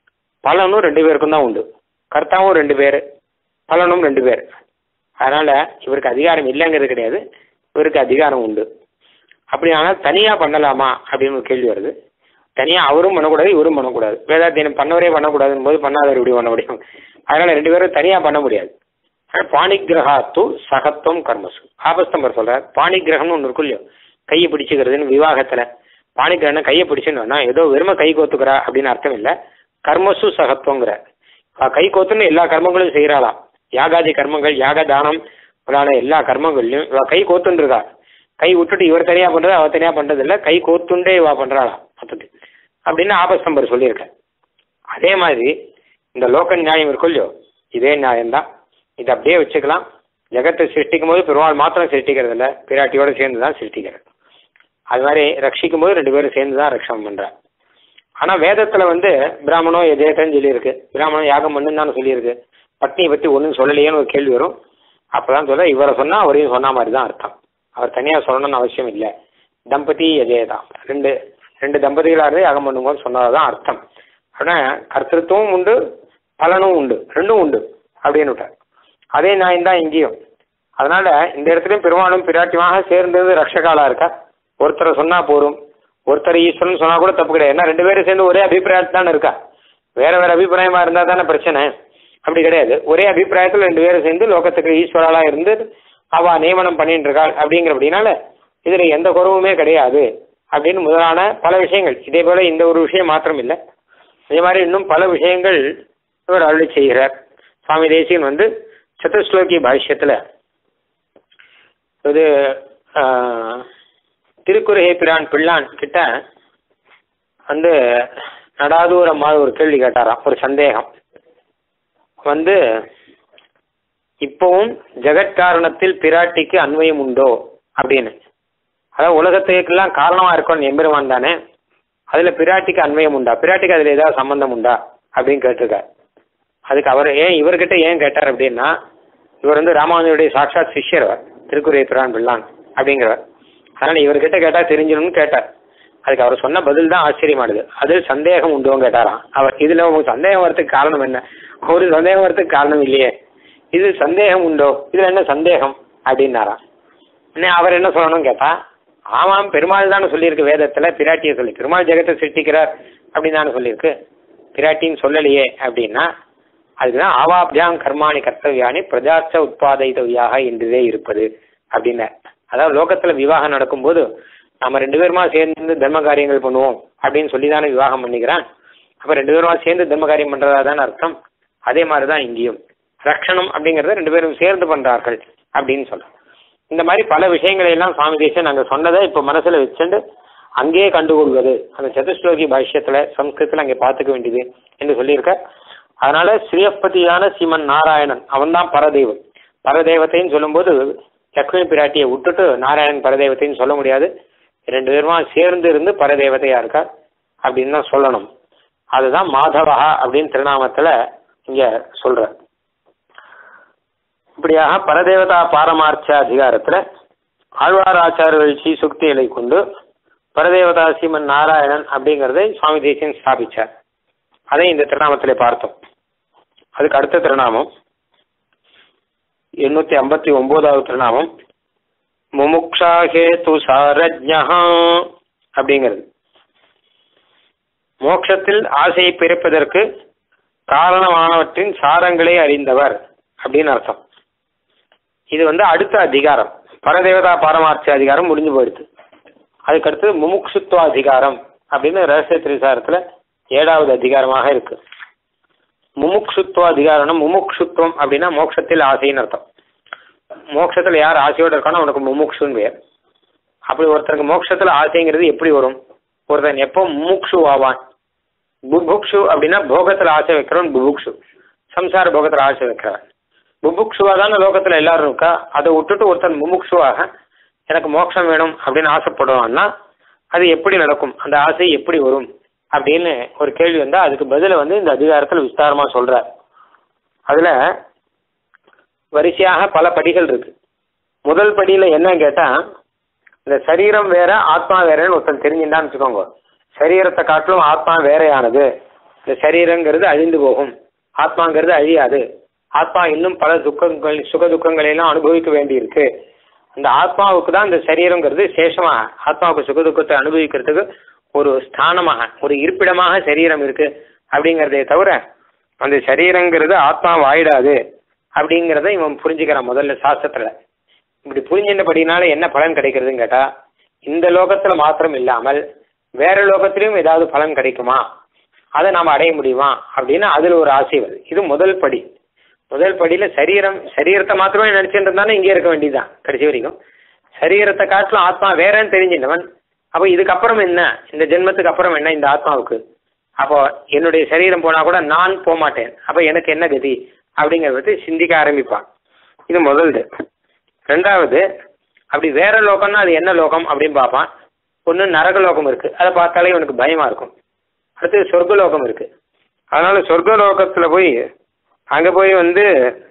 பலனும் ரெண்டு பேருக்கும் தான் உண்டு, கர்த்தாவும் ரெண்டு பேர், பலனும் ரெண்டு பேர். அதனால இவருக்கு அதிகாரம் இல்லைங்கிறது கிடையாது, இவருக்கு அதிகாரம் உண்டு. அப்படி ஆனால் தனியா பண்ணலாமா அப்படின்னு ஒரு கேள்வி வருது. தனியா அவரும் பண்ணக்கூடாது இவரும் பண்ணக்கூடாது, வேதாத்தியனம் பண்ணவரே பண்ணக்கூடாதுன்னு போது பண்ணாதவர் இப்படி பண்ண முடியும். அதனால ரெண்டு பேரும் தனியா பண்ண முடியாது. பாணிகிரகாத்து சகத்துவம் கர்மசு. ஆபஸ்தம்பர் சொல்றார், பாணிகிரகம்னு ஒன்று இருக்கும் இல்லையோ, கையை பிடிச்சுக்கிறதுன்னு விவாகத்துல. பாணிகிரகம்னா கையை பிடிச்சுன்னு ஏதோ வெறுமை கை கோத்துக்கிறா அப்படின்னு அர்த்தம் இல்லை. கர்மசு சகத்துவங்கிற கை கோத்துன்னு எல்லா கர்மங்களும் செய்யறாளாம். யாகாதி கர்மங்கள், யாக தானம் முதலான எல்லா கர்மங்கள்லையும் இவ கை கோத்துன்னு இருக்கா. கை விட்டுட்டு இவர் தனியா பண்றது அவ தனியா பண்றது இல்லை, கை கோத்துண்டே இவா பண்றாளாம் மொத்தத்து அப்படின்னு ஆபஸ்தம்பர் சொல்லியிருக்கேன். அதே மாதிரி இந்த லோக நியாயம் இருக்கும் இல்லையோ, இதே நியாயம்தான். இதை அப்படியே வச்சுக்கலாம். ஜெகத்தை சிருஷ்டிக்கும் போது பெருமாள் மாத்திரம் சிருஷ்டிக்கிறது இல்லை, பிராட்டியோட சேர்ந்து தான் சிருஷ்டிக்கிறது. அது மாதிரி ரட்சிக்கும் போது ரெண்டு பேரும் சேர்ந்து தான் ரட்சணம் பண்றாங்க. ஆனா வேதத்துல வந்து பிராமணோ எதேட்டன்னு சொல்லியிருக்கு, பிராமணன் யாகம் பண்ணுன்னு தானே சொல்லியிருக்கு. பத்னியை பத்தி ஒன்றும் சொல்லலையேன்னு ஒரு கேள்வி வரும். அப்பதான் சொல்ல இவரை சொன்னா அவரையும் சொன்ன மாதிரி தான் அர்த்தம், அவர் தனியா சொல்லணும்னு அவசியம் இல்லை. தம்பதி எதேதான், ரெண்டு ரெண்டு தம்பதிகளாக யாகம் பண்ணும்போது சொன்னதான் அர்த்தம். அப்படின்னா கர்த்தத்துவம் உண்டு பலனும் உண்டு, ரெண்டும் உண்டு அப்படின்னு விட்டார். அதே நியாயம் தான் இங்கேயும். அதனால இந்த இடத்துலையும் பெருமாளும் பிராட்டியமாக சேர்ந்தது ரக்ஷகாலா இருக்கா. ஒருத்தரை சொன்னா போரும், ஒருத்தர் ஈஸ்வரன் சொன்னா கூட தப்பு கிடையாது. ஏன்னா ரெண்டு பேரும் சேர்ந்து ஒரே அபிப்பிராயத்தில் தானே இருக்கா. வேற வேற அபிப்பிராயமா இருந்தா தானே பிரச்சனை. அப்படி கிடையாது, ஒரே அபிப்பிராயத்தில் ரெண்டு பேரும் சேர்ந்து லோகத்துக்கு ஈஸ்வராலா இருந்து அவ நியமனம் பண்ணிட்டு இருக்காள். அப்படிங்கிறபடினால இதுல எந்த குறவுமே கிடையாது அப்படின்னு முதலான பல விஷயங்கள். இதே போல இந்த ஒரு விஷயம் மாத்திரம் இல்லை, இதே மாதிரி இன்னும் பல விஷயங்கள் இவர் அருளி செய்கிறார். சுவாமி தேசிகன் வந்து சதுஸ்லோகி பாஷ்யத்துல இது திருக்குறுகை பிரான் பிள்ளான் கிட்ட வந்து நடாதூரமாக ஒரு கேள்வி கேட்டாராம், ஒரு சந்தேகம் வந்து, இப்பவும் ஜெகத்காரணத்தில் பிராட்டிக்கு அன்வயம் உண்டோ அப்படின்னு. அதாவது உலகத்துக்கெல்லாம் காரணமா இருக்கணும் எம்பெருமான் தானே, அதுல பிராட்டிக்கு அன்வயம் உண்டா, பிராட்டிக்கு அதுல ஏதாவது சம்பந்தம் உண்டா அப்படின்னு கேட்டிருக்கார். அதுக்கு அவர் ஏன் இவர்கிட்ட ஏன் கேட்டார் அப்படின்னா, இவர் வந்து ராமானுஜருடைய சாட்சாத் சிஷ்யர் திருக்குறை பிரான் பிள்ளான் அப்படிங்கிறவர். அதனால இவர்கிட்ட கேட்டா தெரிஞ்சிடும்னு கேட்டார். அதுக்கு அவர் சொன்ன பதில் தான் ஆச்சரியமானது. அது சந்தேகம் உண்டோன்னு கேட்டாராம் அவர். இதுல உங்களுக்கு சந்தேகம் வரத்துக்கு காரணம் என்ன, ஒரு சந்தேகம் வரத்துக்கு காரணம் இல்லையே, இது சந்தேகம் உண்டோ, இதுல என்ன சந்தேகம் அப்படின்னாராம். என்ன அவர் என்ன சொல்லணும்னு கேட்டா, ஆமாம் பெருமாள் தானே சொல்லியிருக்கு வேதத்துல, பிராட்டியை சொல்லி பெருமாள் ஜெகத்தை சிருஷ்டிக்கிறார் அப்படின்னு தானே சொல்லியிருக்கு, பிராட்டின்னு சொல்லலையே அப்படின்னா, அதுக்குதான் ஆவாபியாம் கர்மாணி கர்த்தவியானி பிரஜாச்ச உட்பாதைத்தவியாக என்றே இருப்பது அப்படின்னா. அதாவது லோகத்துல விவாகம் நடக்கும்போது நம்ம ரெண்டு பேருமா சேர்ந்து தர்ம காரியங்கள் பண்ணுவோம் அப்படின்னு சொல்லி தானே விவாகம் பண்ணிக்கிறான். அப்ப ரெண்டு பேருமா சேர்ந்து தர்ம காரியம் பண்றதா தானே அர்த்தம். அதே மாதிரிதான் இங்கேயும் ரட்சணம் அப்படிங்கறத ரெண்டு பேரும் சேர்ந்து பண்றார்கள் அப்படின்னு சொல்றோம். இந்த மாதிரி பல விஷயங்களை எல்லாம் சுவாமி தேசிகன் நாங்க சொன்னதை இப்ப மனசுல வச்சுட்டு அங்கேயே கண்டுகொள்வது, அந்த சதுஸ்லோகி பாஷ்யத்துல சம்ஸ்கிருத்துல அங்கே பார்த்துக்க வேண்டியது என்று சொல்லியிருக்க. அதனால ஸ்ரீயப்பதியான சீமன் நாராயணன் அவன் தான் பரதெய்வம். பரதெய்வத்தைன்னு சொல்லும்போது லக்ஷ்மி பிராட்டியை விட்டுட்டு நாராயணன் பரதெய்வத்தைன்னு சொல்ல முடியாது. ரெண்டு பேருமா சேர்ந்து இருந்து பரதேவதையா இருக்கா அப்படின்னு தான் சொல்லணும். அதுதான் மாதவா அப்படின்னு திருநாமத்துல இங்க சொல்ற. இப்படியாக பரதேவதா பாரமார்த்த அதிகாரத்துல ஆழ்வார் ஆச்சாரியர்கள் ஸ்ரீ சுக்திகளை கொண்டு பரதேவதா சீமன் நாராயணன் அப்படிங்கறதை சுவாமி தேசிகன் ஸ்தாபிச்சார். அதை இந்த திருநாமத்திலே பார்த்தோம். அதுக்கு அடுத்த திருநாமம் எண்ணூத்தி ஐம்பத்தி ஒன்பதாவது திருநாமம் முமுக்ஷாஹே துசாரஜ்ஞா அப்படிங்கிறது. மோட்சத்தில் ஆசையை பிறப்பதற்கு காரணமானவற்றின் சாரங்களை அறிந்தவர் அப்படின்னு அர்த்தம். இது வந்து அடுத்த அதிகாரம், பரதேவதா பாரமார்த்த அதிகாரம் முடிஞ்சு போயிடுது. அதுக்கடுத்து முமுக்ஷுத்வ அதிகாரம் அப்படின்னு ரகசிய திரிசாரத்துல ஏழாவது அதிகாரமாக இருக்கு. முமுக்ஷுத்வ அதிகாரம், முமுக்ஷுத்வம் அப்படின்னா மோட்சத்தில் ஆசைன்னு அர்த்தம். மோட்சத்துல யார் ஆசையோடு இருக்கானோ அவனுக்கு முமுக்ஷுன்னு பேர். அப்படி ஒருத்தருக்கு மோட்சத்துல ஆசைங்கிறது எப்படி வரும், ஒருத்தன் எப்போ முமுக்ஷு ஆவான். புபுக்ஷு அப்படின்னா போகத்துல ஆசை வைக்கிறவன் புபுக்ஷு, சம்சார போகத்துல ஆசை வைக்கிறவன். புபுக்ஷுவா தானே லோகத்துல எல்லாரும் இருக்கா. அதை விட்டுட்டு ஒருத்தன் முமுக்ஷுவாக எனக்கு மோட்சம் வேணும் அப்படின்னு ஆசைப்படுவான்னா அது எப்படி நடக்கும், அந்த ஆசை எப்படி வரும் அப்படின்னு ஒரு கேள்வி வந்தால் அதுக்கு பதிலை வந்து இந்த அதிகாரத்தில் விஸ்தாரமாக சொல்கிறார். அதில் வரிசையாக பல படிகள் இருக்கு. முதல் படியில் என்ன கேட்டால், இந்த சரீரம் வேற ஆத்மா வேறன்னு ஒருத்தன் தெரிஞ்சுட்டான்னு வச்சுக்கோங்க. சரீரத்தை காட்டிலும் ஆத்மா வேறையானது, இந்த சரீரங்கிறது அழிந்து போகும், ஆத்மாங்கிறது அழியாது, ஆத்மா இன்னும் பல துக்கங்கள் சுக துக்கங்களையெல்லாம் அனுபவிக்க வேண்டியிருக்கு, அந்த ஆத்மாவுக்கு தான் இந்த சரீரங்கிறது சேஷமாக ஆத்மாவுக்கு சுக துக்கத்தை அனுபவிக்கிறதுக்கு ஒரு ஸ்தானமாக ஒரு இருப்பிடமாக சரீரம் இருக்கு அப்படிங்கிறதே தவிர அந்த சரீரங்கிறது ஆத்மா வாயிடாது அப்படிங்கிறத இவன் புரிஞ்சுக்கிறான் முதல்ல சாஸ்திரத்தில். இப்படி புரிஞ்சின்றபடினால என்ன பலன் கிடைக்கிறதுன்னு கேட்டால், இந்த லோகத்தில் மாத்திரம் இல்லாமல் வேற லோகத்திலையும் ஏதாவது பலன் கிடைக்குமா, அதை நாம் அடைய முடியுமா அப்படின்னு அதில் ஒரு ஆசை வருது. இது முதல் படி. முதல் படியில் சரீரம் சரீரத்தை மாத்திரமே நினச்சிட்டு இருந்தாலும் இங்கே இருக்க வேண்டியதுதான் கடைசி வரைக்கும். சரீரத்தை காட்டிலும் ஆத்மா வேறன்னு தெரிஞ்சின்றவன் அப்போ இதுக்கப்புறம் என்ன, இந்த ஜென்மத்துக்கு அப்புறம் என்ன இந்த ஆத்மாவுக்கு, அப்போ என்னுடைய சரீரம் போனால் கூட நான் போக மாட்டேன், அப்போ எனக்கு என்ன கதி அப்படிங்கிறத பற்றி சிந்திக்க ஆரம்பிப்பான். இது முதல்து. ரெண்டாவது, அப்படி வேற லோகம்னா அது என்ன லோகம் அப்படின்னு பார்ப்பான். ஒன்று நரகலோகம் இருக்குது, அதை பார்த்தாலே இவனுக்கு பயமாக இருக்கும். அடுத்து சொர்க்கலோகம் இருக்குது. அதனால் சொர்க்கலோகத்தில் போய் அங்கே போய் வந்து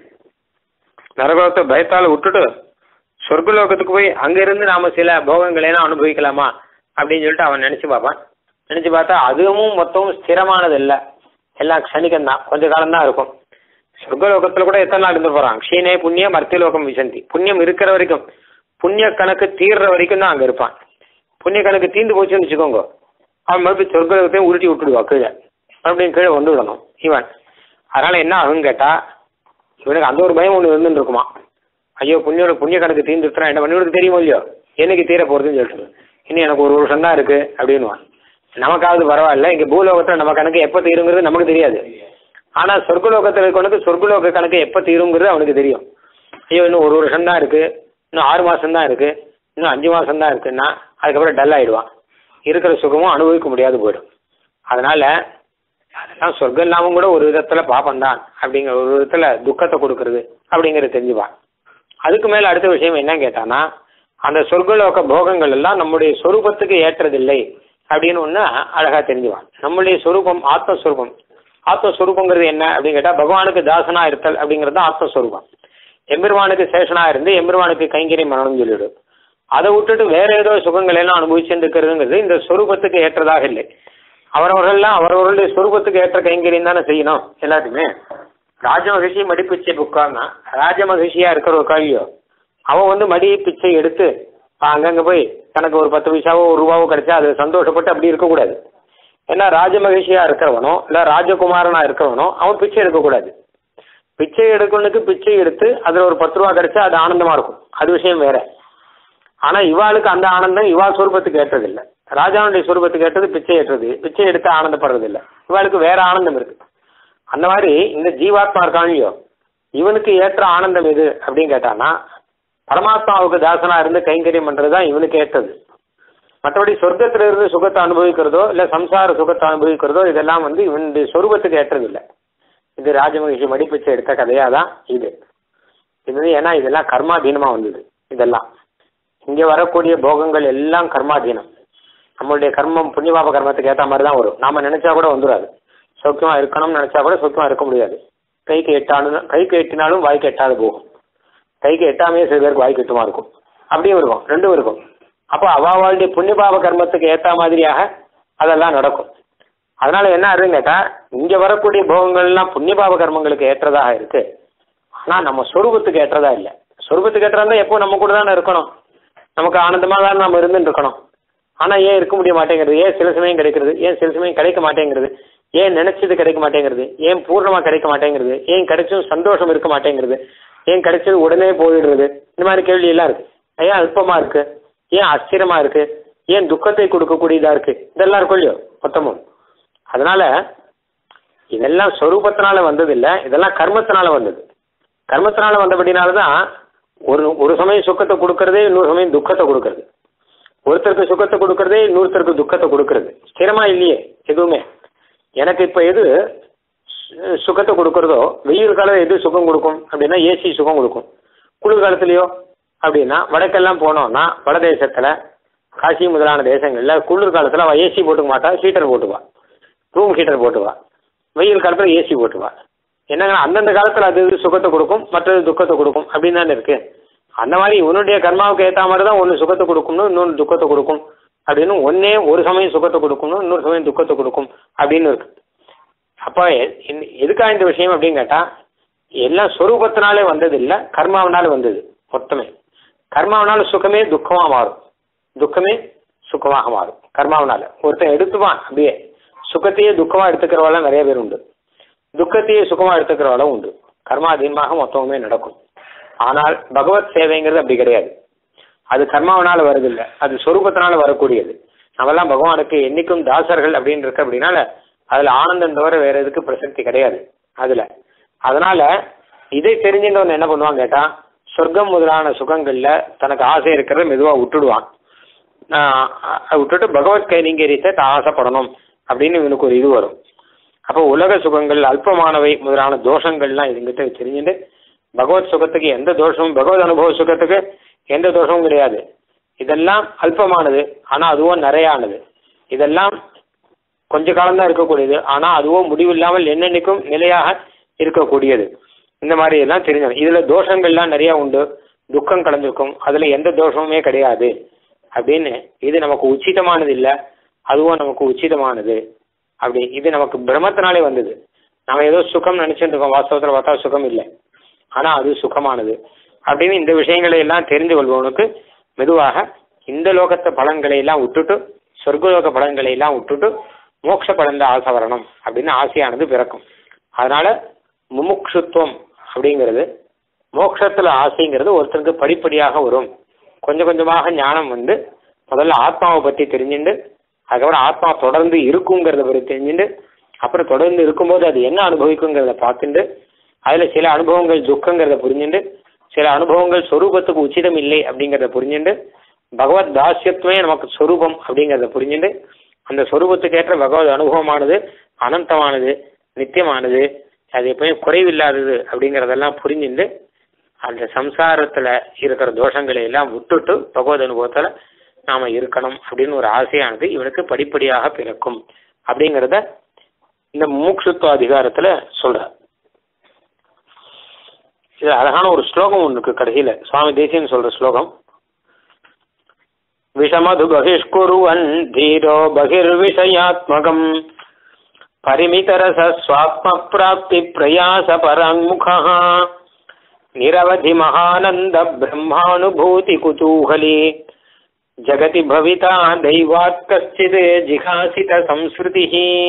நரகலோகத்தை பயத்தால் விட்டுட்டு சொர்க்கலோகத்துக்கு போய் அங்கேருந்து நாம் சில போகங்களெல்லாம் அனுபவிக்கலாமா அப்படின்னு சொல்லிட்டு அவன் நினச்சி பார்ப்பான். நினச்சி பார்த்தா அதுவும் மொத்தமும் ஸ்திரமானது இல்லை, எல்லாம் க்ஷணிகம்தான், கொஞ்ச காலம்தான் இருக்கும். சொர்க்கலோகத்தில் கூட எத்தனை நாள் இருந்து போகிறான். க்ஷீணே புண்ணியம் மர்த்தியலோகம் விசந்தி. புண்ணியம் இருக்கிற வரைக்கும், புண்ணிய கணக்கு தீர்ற வரைக்கும் தான் அங்கே இருப்பான். புண்ணிய கணக்கு தீர்ந்து போச்சுன்னு வச்சுக்கோங்க, அவன் மறுபடியும் சொர்க்கலோகத்தையும் உருட்டி விட்டுடுவா கீழே, மறுபடியும் கீழே வந்து விடணும் இவன். அதனால் என்ன ஆகுன்னு கேட்டால், இவனுக்கு அந்த ஒரு பயம் ஒன்று இருந்துன்னு இருக்குமா. ஐயோ புண்ணியோட புண்ணிய கணக்கு தீர்ந்துட்டுனா என்ன பண்ணி தெரியுமோ இல்லையோ, என்னைக்கு தீர போகிறதுன்னு சொல்லிட்டு இன்னும் எனக்கு ஒரு வருஷம் தான் இருக்குது அப்படின்வான். நமக்காவது பரவாயில்ல, இங்கே பூலோகத்தில் நம்ம கணக்கு எப்போ தீருங்கிறது நமக்கு தெரியாது. ஆனால் சொர்க்கலோகத்தில் இருக்கவனுக்கு சொர்க்கலோக கணக்கு எப்போ தீருங்கிறது அவனுக்கு தெரியும். ஐயோ இன்னும் ஒரு வருஷம் தான் இருக்குது, இன்னும் ஆறு மாதம் தான் இருக்குது, இன்னும் அஞ்சு மாதம் தான் இருக்குன்னா அதுக்கப்புறம் டல் ஆகிடுவான். இருக்கிற சுகமும் அனுபவிக்க முடியாது போயிடும். அதனால் அதெல்லாம் சொர்க்கம் இல்லாமல் கூட ஒரு விதத்தில் பாப்பந்தான் அப்படிங்கிற ஒரு விதத்தில் துக்கத்தை கொடுக்கறது அப்படிங்கிறத தெரிஞ்சுப்பான். அதுக்கு மேலே அடுத்த விஷயம் என்ன கேட்டான்னா, அந்த சொர்க்கலோக போகங்கள் எல்லாம் நம்முடைய சொரூபத்துக்கு ஏற்றதில்லை அப்படின்னு ஒன்று அழகாக தெரிஞ்சுவான். நம்முடைய சொரூபம் ஆத்மஸ்வரூபம். ஆத்மஸ்வரூபங்கிறது என்ன அப்படின்னு கேட்டால், பகவானுக்கு தாசனா இருத்தல் அப்படிங்கிறது தான் ஆத்மஸ்வரூபம். எம்பெருமானுக்கு சேஷனாக இருந்து எம்பெருமானுக்கு கைங்கரியம் பண்ணணும்னு சொல்லிவிடும். அதை விட்டுட்டு வேற ஏதோ சுகங்கள் எல்லாம் அனுபவிச்சுட்டு இருக்கிறதுங்கிறது இந்த சொரூபத்துக்கு ஏற்றதாக இல்லை. அவரவர்கள்லாம் அவரவர்களுடைய சொரூபத்துக்கு ஏற்ற கைங்கரியம் தானே செய்யணும் எல்லாத்தையுமே. ராஜமகிஷி மடி பிச்சை புக்கான்னா, ராஜமகிஷியா இருக்கிற ஒரு காவியோ அவன் வந்து மடி பிச்சை எடுத்து அங்கங்கே போய் தனக்கு ஒரு பத்து பைசாவோ ஒரு ரூபாவோ கிடைச்சா அது சந்தோஷப்பட்டு அப்படி இருக்கக்கூடாது. ஏன்னா ராஜமகிஷியா இருக்கிறவனோ இல்லை ராஜகுமாரனா இருக்கிறவனோ அவன் பிச்சை எடுக்கக்கூடாது. பிச்சை எடுக்கணுக்கு பிச்சை எடுத்து அதில் ஒரு பத்து ரூபா கிடைச்சா அது ஆனந்தமாக இருக்கும், அது விஷயம் வேற. ஆனால் இவாளுக்கு அந்த ஆனந்தம் இவா சொரூபத்துக்கு ஏற்றதில்லை. ராஜாவுடைய சொரூபத்துக்கு ஏற்றது பிச்சை ஏற்றது, பிச்சை எடுத்து ஆனந்தப்படுறதில்லை. இவாளுக்கு வேற ஆனந்தம் இருக்கு. அந்த மாதிரி இந்த ஜீவாத்மா இருக்கானியோ இவனுக்கு ஏற்ற ஆனந்தம் எது அப்படின்னு கேட்டான்னா, பரமாத்மாவுக்கு தாசனா இருந்து கைங்கரியம் பண்றது தான் இவனுக்கு ஏற்றது. மற்றபடி சொர்க்கத்திலிருந்து சுகத்தை அனுபவிக்கிறதோ இல்லை சம்சார சுகத்தை அனுபவிக்கிறதோ இதெல்லாம் வந்து இவனுடைய சொரூபத்துக்கு ஏற்றது இல்லை. இது ராஜமகிஷி மடிப்பிச்சை எடுத்த கதையாக தான் இது இது ஏன்னா இதெல்லாம் கர்மாதீனமாக வந்தது. இதெல்லாம் இங்கே வரக்கூடிய போகங்கள் எல்லாம் கர்மாதீனம். நம்மளுடைய கர்மம் புண்ணியபாப கர்மத்துக்கு ஏற்ற மாதிரி தான் வரும். நாம் நினைச்சா கூட வந்துடாது. சௌக்கியமாக இருக்கணும்னு நினச்சா கூட சௌக்கியமாக இருக்க முடியாது. கைக்கு எட்டாலும் கைக்கு எட்டினாலும் வாய்க்கு எட்டாது போகும். கைக்கு எட்டாமே சில பேருக்கு வாய்க்கு எட்டுமா இருக்கும், அப்படியும் இருக்கும், ரெண்டும் இருக்கும். அப்போ அவாவாளுடைய புண்ணியபாப கர்மத்துக்கு ஏற்ற மாதிரியாக அதெல்லாம் நடக்கும். அதனால என்ன ஆகுதுன்னு கேட்டால், இங்கே வரக்கூடிய போகங்கள்லாம் புண்ணியபாப கர்மங்களுக்கு ஏற்றதாக இருக்கு. ஆனால் நம்ம சொரூபத்துக்கு ஏற்றதா இல்லை. சொரூபத்துக்கு ஏற்றதா எப்போ நம்ம கூட தானே இருக்கணும், நமக்கு ஆனந்தமாக தான் நம்ம இருந்துட்டு இருக்கணும். ஆனால் ஏன் இருக்க முடிய மாட்டேங்கிறது, ஏன் சில சமயம் கிடைக்கிறது, ஏன் சில சமயம் கிடைக்க மாட்டேங்கிறது, ஏன் நினைச்சது கிடைக்க மாட்டேங்கிறது, ஏன் பூர்ணமாக கிடைக்க மாட்டேங்கிறது, ஏன் கிடைச்சும் சந்தோஷம் இருக்க மாட்டேங்கிறது, ஏன் கிடைச்சது உடனே போயிடுறது, இந்த மாதிரி கேள்வி எல்லாம் இருக்கு. ஏன் அல்பமாக இருக்கு, ஏன் அஸ்திரமாக இருக்கு, ஏன் துக்கத்தை கொடுக்கக்கூடியதாக இருக்கு, இதெல்லாம் இருக்கும் இல்லையோ மொத்தமும். அதனால இதெல்லாம் சொரூபத்தினால வந்ததில்லை, இதெல்லாம் கர்மத்தினால வந்தது. கர்மத்தினால வந்தபடினால தான் ஒரு ஒரு சமயம் சுக்கத்தை கொடுக்கறதே இன்னொரு சமயம் துக்கத்தை கொடுக்கறது. ஒருத்தருக்கு சுகத்தை கொடுக்கறதே இன்னொருத்தருக்கு துக்கத்தை கொடுக்கறது. ஸ்திரமா இல்லையே எதுவுமே. எனக்கு இப்போ எது சுகத்தை கொடுக்கறதோ, வெயில் காலம் எது சுகம் கொடுக்கும் அப்படின்னா ஏசி சுகம் கொடுக்கும். குளிர் காலத்துலையோ அப்படின்னா வடக்கெல்லாம் போனோம்னா வடதேசத்தில் காசி முதலான தேசங்களில் குளிர் காலத்தில் அவள் ஏசி போட்டுக்க மாட்டா, ஹீட்டர் போட்டுவா, ரூம் ஹீட்டர் போட்டுவா. வெயில் காலத்தில் ஏசி போட்டுவா. என்னங்கன்னா அந்தந்த காலத்தில் அது சுகத்தை கொடுக்கும், மற்றது துக்கத்தை கொடுக்கும் அப்படின்னு தானே இருக்கு. அந்த மாதிரி இவனுடைய கர்மாவுக்கு ஏற்ற மாதிரி தான் ஒன்று சுகத்தை கொடுக்கணும், இன்னொன்று துக்கத்தை கொடுக்கும் அப்படின்னு. ஒன்னே ஒரு சமயம் சுகத்தை கொடுக்கணும், இன்னொரு சமயம் துக்கத்தை கொடுக்கும் அப்படின்னு இருக்கு. அப்போ எதுக்காக இந்த விஷயம் அப்படின்னு கேட்டால், எல்லாம் சொரூபத்தினாலே வந்தது இல்லை, கர்மாவனால வந்தது மொத்தமே. கர்மாவனால சுகமே துக்கமாக மாறும், துக்கமே சுகமாக மாறும் கர்மாவனால. ஒருத்தன் எடுத்துவான் அப்படியே, சுகத்தையே துக்கமாக எடுத்துக்கிறவாள் நிறைய பேர் உண்டு, துக்கத்தையே சுகமாக எடுத்துக்கிறவாளும் உண்டு. கர்மா அதிகமாக மொத்தமுமே நடக்கும். ஆனால் பகவத் சேவைங்கிறது அப்படி கிடையாது. அது கர்மாவனால வருதில்லை, அது சொரூபத்தினால வரக்கூடியது. நம்மெல்லாம் பகவானுக்கு என்னைக்கும் தாசர்கள் அப்படின்னு இருக்கு. அப்படின்னால அதில் ஆனந்தம் தவிர வேற எதுக்கு பிரசக்தி கிடையாது அதில். அதனால இதை தெரிஞ்சுட்டவன் என்ன பண்ணுவான் கேட்டால், சொர்க்கம் முதலான சுகங்களில் தனக்கு ஆசை இருக்கிறத மெதுவாக விட்டுடுவான். விட்டுட்டு பகவத் கைலிங்கரியத்தை ஆசைப்படணும் அப்படின்னு இவனுக்கு ஒரு இது வரும். அப்போ உலக சுகங்கள் அல்பமானவை முதலான தோஷங்கள்லாம் இதுங்கிட்ட தெரிஞ்சுட்டு பகவத் சுகத்துக்கு எந்த தோஷமும், பகவத் அனுபவ சுகத்துக்கு எந்த தோஷமும் கிடையாது. இதெல்லாம் அல்பமானது, ஆனால் அதுவும் நிறையானது. இதெல்லாம் கொஞ்ச காலம்தான் இருக்கக்கூடியது, ஆனால் அதுவும் முடிவில்லாமல் என்னென்னைக்கும் நிலையாக இருக்கக்கூடியது. இந்த மாதிரி எல்லாம் தெரிஞ்சது. இதில் தோஷங்கள்லாம் நிறையா உண்டு, துக்கம் கலந்துருக்கும், அதில் எந்த தோஷமுமே கிடையாது அப்படின்னு. இது நமக்கு உச்சிதமானது இல்லை, அதுவும் நமக்கு உச்சிதமானது அப்படி. இது நமக்கு பிரம்மத்தினாலே வந்தது. நம்ம ஏதோ சுகம் நினைச்சுட்டு இருக்கோம், வாஸ்தவத்தில் பார்த்தா சுகம் இல்லை, ஆனால் அது சுகமானது அப்படின்னு. இந்த விஷயங்களை எல்லாம் தெரிந்து கொள்பவனுக்கு மெதுவாக இந்த லோகத்தை பலன்களை எல்லாம் விட்டுட்டு சொர்க்கலோக பலன்களை எல்லாம் விட்டுட்டு மோட்ச பலன்ல ஆசை வரணும் அப்படின்னு ஆசையானது பிறக்கும். அதனால முமுட்சுத்துவம் அப்படிங்கிறது, மோட்சத்துல ஆசைங்கிறது ஒருத்தருக்கு படிப்படியாக வரும். கொஞ்சம் கொஞ்சமாக ஞானம் வந்து முதல்ல ஆத்மாவை பற்றி தெரிஞ்சுட்டு, அதுக்கப்புறம் ஆத்மா தொடர்ந்து இருக்குங்கிறத பற்றி தெரிஞ்சுட்டு, அப்புறம் தொடர்ந்து இருக்கும்போது அது என்ன அனுபவிக்குங்கிறத பார்த்துட்டு, அதில் சில அனுபவங்கள் துக்கங்கிறத புரிஞ்சுட்டு, சில அனுபவங்கள் சொரூபத்துக்கு உச்சிதம் இல்லை அப்படிங்கிறத புரிஞ்சுட்டு, பகவத் தாசியத்துவமே நமக்கு சொரூபம் அப்படிங்கிறத புரிஞ்சுட்டு, அந்த சொரூபத்துக்கு ஏற்ற பகவத் அனுபவமானது அனந்தமானது, நித்தியமானது, அது எப்பயும் குறைவில்லாதது அப்படிங்கிறதெல்லாம் புரிஞ்சுட்டு, அந்த சம்சாரத்தில் இருக்கிற தோஷங்களை எல்லாம் விட்டுட்டு பகவத் அனுபவத்தில் நாம் இருக்கணும் அப்படின்னு ஒரு ஆசையானது இவனுக்கு படிப்படியாக பிறக்கும் அப்படிங்கிறத இந்த முமுட்சுத்துவ அதிகாரத்தில் சொல்கிறார். இது அழகான ஒரு ஸ்லோகம் ஒன்று இருக்கு கடைசியில், சுவாமி தேசியன் சொல்கிற ஸ்லோகம். விஷமது பகிஷ்குருவன் தீரோ பகிர்விஷயாத்மகம் பரிமிதரச ஸ்வாத்ம பிராப்தி பிரயாச பராங்முகா நிரவதி மகானந்த பிரம்மானுபூதி குதூகலி ஜகதி பவிதா தெய்வாத் கச்சித் ஜிகாசித சம்ஸ்ருதி.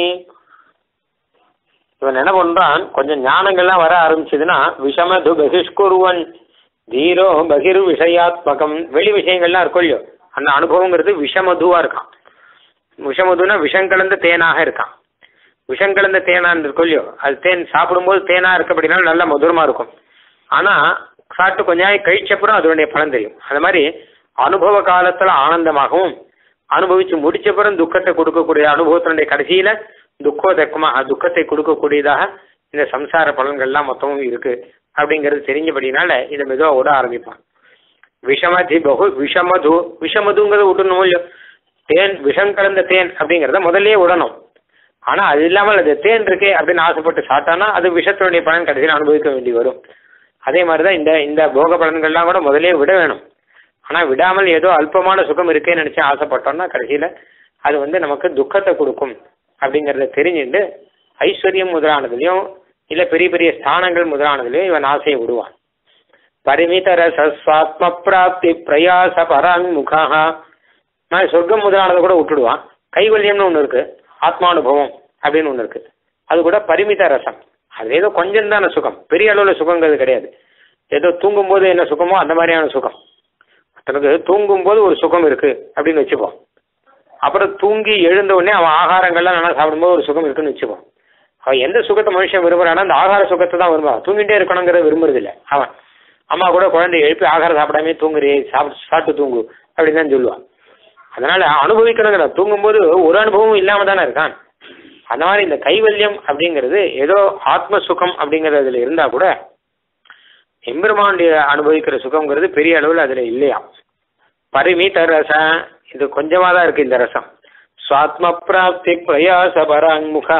இவன் என்ன பண்றான், கொஞ்சம் ஞானங்கள்லாம் வர ஆரம்பிச்சதுன்னா விஷமது பகிஷ்குருவன் தீரோ பகிர் விஷயாத்மகம், வெளி விஷயங்கள்லாம் இருக்கும் இல்லையோ, அந்த அனுபவங்கிறது விஷமதுவா இருக்கான். விஷமதுனா விஷம் கலந்த தேனாக இருக்கான். விஷம் கலந்த தேனான்னு இருக்கும் இல்லையோ, அது தேன் சாப்பிடும்போது தேனா இருக்கு அப்படின்னா நல்ல மதுரமா இருக்கும். ஆனா சாப்பிட்டு கொஞ்ச நாள் கழிச்சப்புறம் அதனுடைய பலன் தெரியும். அந்த மாதிரி அனுபவ காலத்துல ஆனந்தமாகவும் அனுபவிச்சு முடிச்சப்புறம் துக்கத்தை கொடுக்கக்கூடிய அனுபவத்தினுடைய கடைசியில துக்கோதக்கமா துக்கத்தை கொடுக்கக்கூடியதாக இந்த சம்சார பலன்கள்லாம் மொத்தமும் இருக்கு அப்படிங்கிறது தெரிஞ்சபடினால இதை மெதுவாக விட ஆரம்பிப்பான். விஷமதி பகு விஷமது விஷமதுங்கிறத விட்டுணும் இல்லையோ, தேன் விஷம் கலந்த தேன் அப்படிங்கிறத முதல்லயே விடணும். ஆனா அது இல்லாமல் அது தேன் இருக்கே அப்படின்னு ஆசைப்பட்டு சாப்பிட்டானா அது விஷத்தினுடைய பலன் கடைசியில் அனுபவிக்க வேண்டி வரும். அதே மாதிரிதான் இந்த இந்த போக பலன்கள்லாம் கூட முதலே விட வேணும். ஆனா விடாமல் ஏதோ அல்பமான சுகம் இருக்கேன்னு நினைச்சு ஆசைப்பட்டோம்னா கடைசியில அது வந்து நமக்கு துக்கத்தை கொடுக்கும் அப்படிங்கிறத தெரிஞ்சுட்டு ஐஸ்வர்யம் முதலானதுலையும் இல்ல பெரிய பெரிய ஸ்தானங்கள் முதலானதுலையும் இவன் ஆசையை விடுவான். பரிமிதர சஸ்வாத்ம பிராப்தி பிரயாச பராங்முகா, நான் சொர்க்கம் முதலானதை கூட விட்டுடுவான். கைவல்யம்னு ஒன்று இருக்கு, ஆத்மானுபவம் அப்படின்னு ஒன்று இருக்கு, அது கூட பரிமித ரசம். அது ஏதோ கொஞ்சம் தான சுகம், பெரிய அளவில் சுகங்கிறது கிடையாது. ஏதோ தூங்கும்போது என்ன சுகமோ அந்த மாதிரியான சுகம். தனக்கு தூங்கும்போது ஒரு சுகம் இருக்கு அப்படின்னு வச்சுப்போம். அப்புறம் தூங்கி எழுந்த உடனே அவன் ஆகாரங்கள்லாம் நல்லா சாப்பிடும்போது ஒரு சுகம் இருக்குன்னு வச்சுப்போம். அவன் எந்த சுகத்தை மனுஷன் விரும்புறான்னா அந்த ஆகார சுகத்தை தான் விரும்புவான். தூங்கிட்டே இருக்கணுங்கிறத விரும்புறது இல்லை அவன். அம்மா கூட குழந்தை எழுப்பி ஆகாரம் சாப்பிடாமே தூங்குறே, சாப்பிட்டு சாப்பிட்டு தூங்கு அப்படின்னு தான் சொல்லுவான். அதனால அனுபவிக்கணுங்கிற தூங்கும்போது ஒரு அனுபவமும் இல்லாம தானே இருக்கான். அந்த மாதிரி இந்த கைவல்யம் அப்படிங்கிறது ஏதோ ஆத்ம சுகம் அப்படிங்கிறதுல இருந்தா கூட எம்பெருமானுடைய அனுபவிக்கிற சுகம்ங்கிறது பெரிய அளவில் அதுல இல்லையா. பரிமித ரச இது கொஞ்சமாக தான் இருக்கு இந்த ரசம். சுவாத்ம பிராப்தி பிரயாச பராங்முக